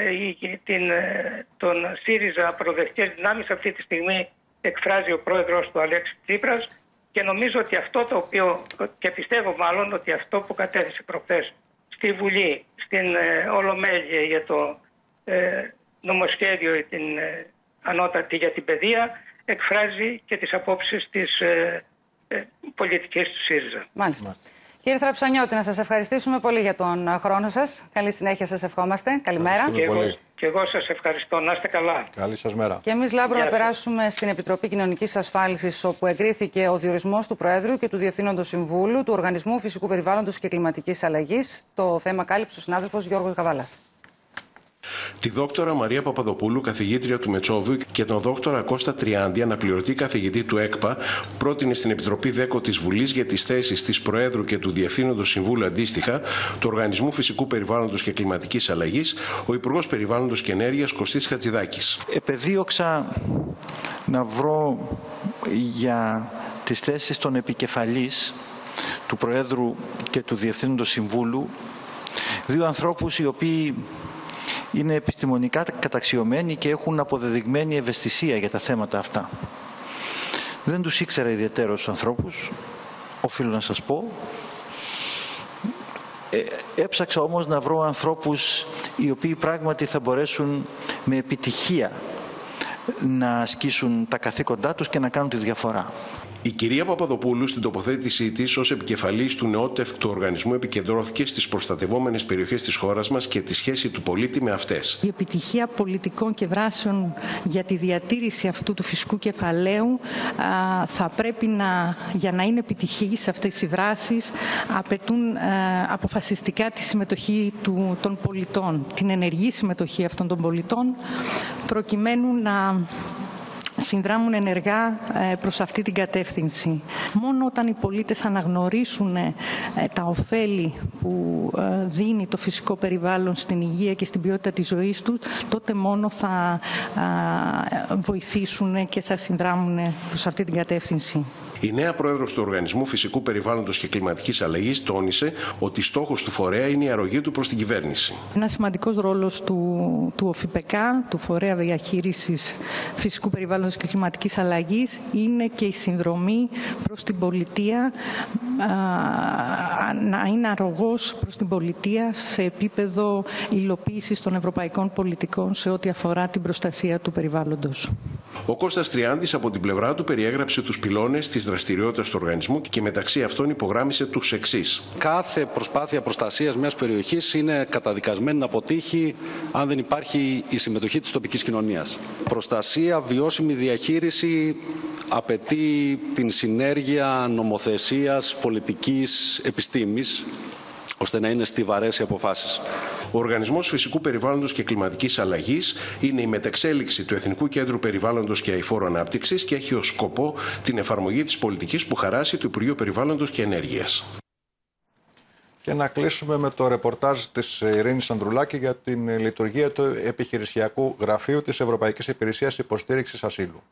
τον ΣΥΡΙΖΑ προοδευτικές δυνάμεις αυτή τη στιγμή εκφράζει ο πρόεδρος του Αλέξη Τσίπρας και νομίζω ότι αυτό το οποίο, και πιστεύω μάλλον ότι αυτό που κατέθεσε προχθές στη Βουλή, στην Ολομέλεια για το νομοσχέδιο ανώτατη για την παιδεία, εκφράζει και τις απόψεις της πολιτικής του ΣΥΡΙΖΑ. Μάλιστα. Κύριε Θραψανιώτη, να σας ευχαριστήσουμε πολύ για τον χρόνο σας. Καλή συνέχεια σας ευχόμαστε. Καλημέρα. Και εγώ σας ευχαριστώ. Να είστε καλά. Καλή σας μέρα. Και εμείς, Λάμπρο, να περάσουμε στην Επιτροπή Κοινωνικής Ασφάλισης, όπου εγκρίθηκε ο διορισμός του Προέδρου και του Διευθύνοντος Συμβούλου του Οργανισμού Φυσικού Περιβάλλοντος και Κλιματικής Αλλαγής. Το θέμα κάλυψε ο συνάδελφος Γιώργος Καβάλας. Τη δόκτωρα Μαρία Παπαδοπούλου, καθηγήτρια του Μετσόβιου, και τον δόκτωρα Κώστα Τριάντη, αναπληρωτή καθηγητή του ΕΚΠΑ, πρότεινε στην Επιτροπή ΔΕΚΟ της Βουλής για τις θέσεις της Προέδρου και του Διευθύνοντος Συμβούλου αντίστοιχα του Οργανισμού Φυσικού Περιβάλλοντος και Κλιματικής Αλλαγής, ο Υπουργός Περιβάλλοντος και Ενέργειας Κωστής Χατζηδάκης. Επεδίωξα να βρω για τις θέσεις των επικεφαλής του Προέδρου και του Διευθύνοντος Συμβούλου δύο ανθρώπους οι οποίοι είναι επιστημονικά καταξιωμένοι και έχουν αποδεδειγμένη ευαισθησία για τα θέματα αυτά. Δεν τους ήξερα ιδιαίτερα τους ανθρώπους, οφείλω να σας πω. Έψαξα όμως να βρω ανθρώπους οι οποίοι πράγματι θα μπορέσουν με επιτυχία να ασκήσουν τα καθήκοντά τους και να κάνουν τη διαφορά. Η κυρία Παπαδοπούλου, στην τοποθέτησή της ως επικεφαλής του νεότευτου οργανισμού, επικεντρώθηκε στις προστατευόμενες περιοχές της χώρας μας και τη σχέση του πολίτη με αυτές. Η επιτυχία πολιτικών και δράσεων για τη διατήρηση αυτού του φυσικού κεφαλαίου θα πρέπει για να είναι επιτυχής αυτές οι δράσεις, απαιτούν αποφασιστικά τη συμμετοχή των πολιτών, την ενεργή συμμετοχή αυτών των πολιτών, προκειμένου να συνδράμουν ενεργά προς αυτή την κατεύθυνση. Μόνο όταν οι πολίτες αναγνωρίσουν τα ωφέλη που δίνει το φυσικό περιβάλλον στην υγεία και στην ποιότητα της ζωής τους, τότε μόνο θα βοηθήσουν και θα συνδράμουν προς αυτή την κατεύθυνση. Η νέα πρόεδρος του Οργανισμού Φυσικού Περιβάλλοντος και Κλιματικής Αλλαγής τόνισε ότι στόχος του φορέα είναι η αρρωγή του προς την κυβέρνηση. Ένα σημαντικός ρόλος του ΟΦΙΠΕΚΑ, του Φορέα Διαχείρισης Φυσικού Περιβάλλοντος και Κλιματικής Αλλαγής, είναι και η συνδρομή προς την πολιτεία, να είναι αρρωγός προς την πολιτεία σε επίπεδο υλοποίησης των ευρωπαϊκών πολιτικών σε ό,τι αφορά την προστασία του περιβάλλοντος. Ο Κώστας Τριάντης από την πλευρά του περιέγραψε τους πυλώνες της δραστηριότητας του οργανισμού και μεταξύ αυτών υπογράμμισε τους εξής. Κάθε προσπάθεια προστασίας μιας περιοχής είναι καταδικασμένη να αποτύχει αν δεν υπάρχει η συμμετοχή της τοπικής κοινωνίας. Προστασία, βιώσιμη διαχείριση απαιτεί την συνέργεια νομοθεσίας, πολιτικής, επιστήμης, ώστε να είναι στιβαρές οι αποφάσεις. Ο Οργανισμός Φυσικού Περιβάλλοντος και Κλιματικής Αλλαγής είναι η μετεξέλιξη του Εθνικού Κέντρου Περιβάλλοντος και Αειφόρου Ανάπτυξης και έχει ως σκοπό την εφαρμογή της πολιτικής που χαράσει το Υπουργείο Περιβάλλοντος και Ενέργειας. Και να κλείσουμε με το ρεπορτάζ της Ειρήνης Ανδρουλάκη για την λειτουργία του επιχειρησιακού γραφείου της Ευρωπαϊκής Υπηρεσίας Υποστήριξης Ασύλου.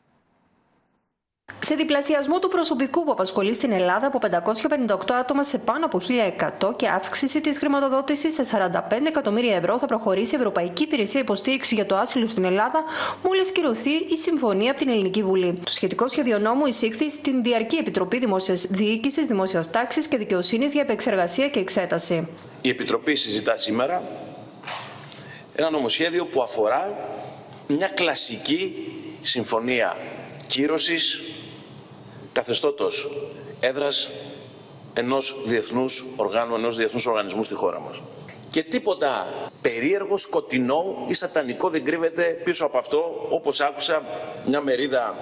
Σε διπλασιασμό του προσωπικού που απασχολεί στην Ελλάδα από 558 άτομα σε πάνω από 1.100 και αύξηση της χρηματοδότησης σε 45 εκατομμύρια ευρώ θα προχωρήσει η Ευρωπαϊκή Υπηρεσία Υποστήριξη για το Άσυλο στην Ελλάδα, μόλις κυρωθεί η συμφωνία από την Ελληνική Βουλή. Το σχετικό σχέδιο νόμου εισήχθη στην Διαρκή Επιτροπή Δημόσιας Διοίκησης, Δημόσιας Τάξης και Δικαιοσύνης για επεξεργασία και εξέταση. Η Επιτροπή συζητά σήμερα ένα νομοσχέδιο που αφορά μια κλασική συμφωνία κύρωσης καθεστώτος έδρας ενός διεθνούς οργάνου, ενός διεθνούς οργανισμού στη χώρα μας. Και τίποτα περίεργο, σκοτεινό ή σατανικό δεν κρύβεται πίσω από αυτό, όπως άκουσα μια μερίδα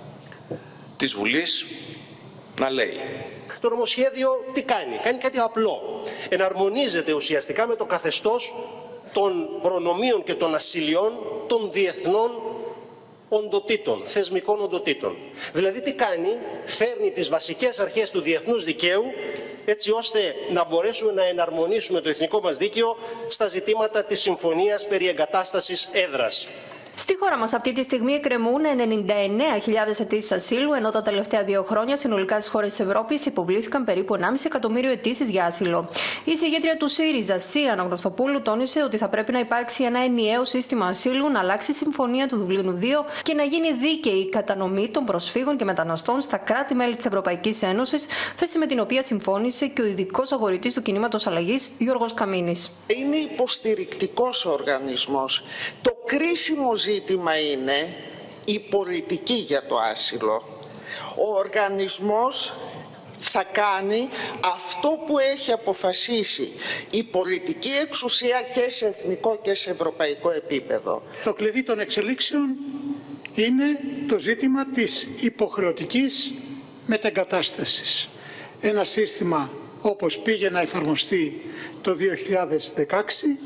της Βουλής να λέει. Το νομοσχέδιο τι κάνει? Κάνει κάτι απλό. Εναρμονίζεται ουσιαστικά με το καθεστώς των προνομίων και των ασυλιών των διεθνών οντοτήτων, θεσμικών οντοτήτων. Δηλαδή τι κάνει? Φέρνει τις βασικές αρχές του διεθνούς δικαίου έτσι ώστε να μπορέσουμε να εναρμονίσουμε το εθνικό μας δίκαιο στα ζητήματα της συμφωνίας περί εγκατάστασης έδρας. Στη χώρα μας αυτή τη στιγμή εκκρεμούν 99.000 αιτήσεις ασύλου, ενώ τα τελευταία 2 χρόνια συνολικά στις χώρες της Ευρώπης υποβλήθηκαν περίπου 1,5 εκατομμύριο αιτήσεις για άσυλο. Η συγγήτρια του ΣΥΡΙΖΑ, Sia Αναγνωστοπούλου, τόνισε ότι θα πρέπει να υπάρξει ένα ενιαίο σύστημα ασύλου, να αλλάξει η Συμφωνία του Δουβλίνου 2 και να γίνει δίκαιη η κατανομή των προσφύγων και μεταναστών στα κράτη-μέλη της Ευρωπαϊκής Ένωσης, θέση με την οποία συμφώνησε και ο ειδικός αγορητής του κινήματος αλλαγής, Γιώργος Καμίνης. Είναι υποστηρικτικός ο οργανισμός. Το κρίσιμο ζήτημα είναι η πολιτική για το άσυλο. Ο οργανισμός θα κάνει αυτό που έχει αποφασίσει η πολιτική εξουσία και σε εθνικό και σε ευρωπαϊκό επίπεδο. Το κλειδί των εξελίξεων είναι το ζήτημα της υποχρεωτικής μετεγκατάστασης. Ένα σύστημα όπως πήγε να εφαρμοστεί το 2016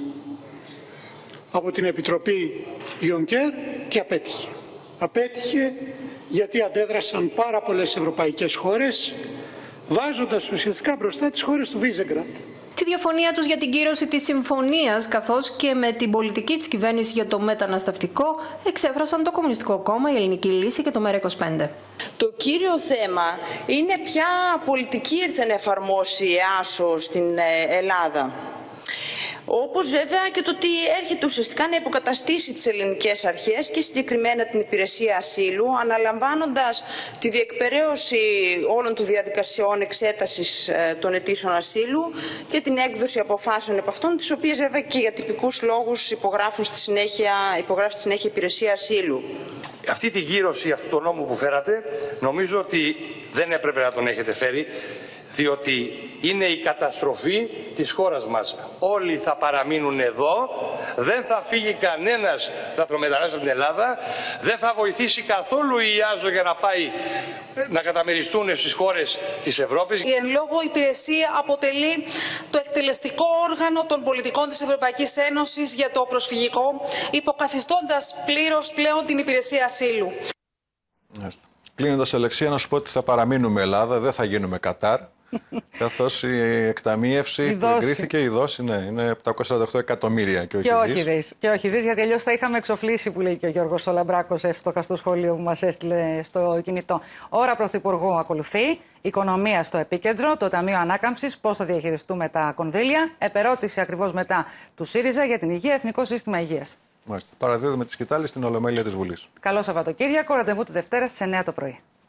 από την Επιτροπή Juncker και απέτυχε. Απέτυχε γιατί αντέδρασαν πάρα πολλές ευρωπαϊκές χώρες, βάζοντας ουσιαστικά μπροστά τις χώρες του Βίζεγκραντ. Τη διαφωνία τους για την κύρωση της συμφωνίας, καθώς και με την πολιτική της κυβέρνησης για το μεταναστευτικό, εξέφρασαν το Κομμουνιστικό Κόμμα, η Ελληνική Λύση και το ΜέΡΑ25. Το κύριο θέμα είναι ποια πολιτική ήρθε να εφαρμόσει η ΕΑΣΟ στην Ελλάδα. Όπως βέβαια και το ότι έρχεται ουσιαστικά να υποκαταστήσει τις ελληνικές αρχές και συγκεκριμένα την υπηρεσία ασύλου, αναλαμβάνοντας τη διεκπεραίωση όλων των διαδικασιών εξέτασης των αιτήσεων ασύλου και την έκδοση αποφάσεων επ' αυτών, τις οποίες βέβαια και για τυπικούς λόγους υπογράφει στη συνέχεια η υπηρεσία ασύλου. Αυτή την κύρωση αυτού του νόμου που φέρατε, νομίζω ότι δεν έπρεπε να τον έχετε φέρει, διότι είναι η καταστροφή της χώρας μας. Όλοι θα παραμείνουν εδώ, δεν θα φύγει κανένας λαθρομετανάστης από την Ελλάδα, δεν θα βοηθήσει καθόλου η ΙΑΖΟ για να πάει να καταμεριστούν στις χώρες της Ευρώπης. Η εν λόγω υπηρεσία αποτελεί το εκτελεστικό όργανο των πολιτικών της Ευρωπαϊκής Ένωσης για το προσφυγικό, υποκαθιστώντας πλήρως πλέον την υπηρεσία ασύλου. Κλείνοντας, Αλεξία, να σου πω ότι θα παραμείνουμε Ελλάδα, δεν θα γίνουμε Κατάρ. Καθώς η εκταμείευση που εγκρίθηκε, η δόση, ναι, είναι 748 εκατομμύρια και όχι δις. Και όχι δις, γιατί αλλιώς θα είχαμε εξοφλήσει, που λέει και ο Γιώργος Σολαμπράκος, εύστοχα στο σχόλιο που μας έστειλε στο κινητό. Ώρα Πρωθυπουργού ακολουθεί, οικονομία στο επίκεντρο, το Ταμείο Ανάκαμψης, πώς θα διαχειριστούμε τα κονδύλια, επερώτηση ακριβώς μετά του ΣΥΡΙΖΑ για την υγεία, Εθνικό Σύστημα Υγείας. Παραδίδουμε τη σκητάλη στην Ολομέλεια της Βουλής. Καλό Σαββατοκύριακο, ραντεβού τη Δευτέρα στις 9 το πρωί.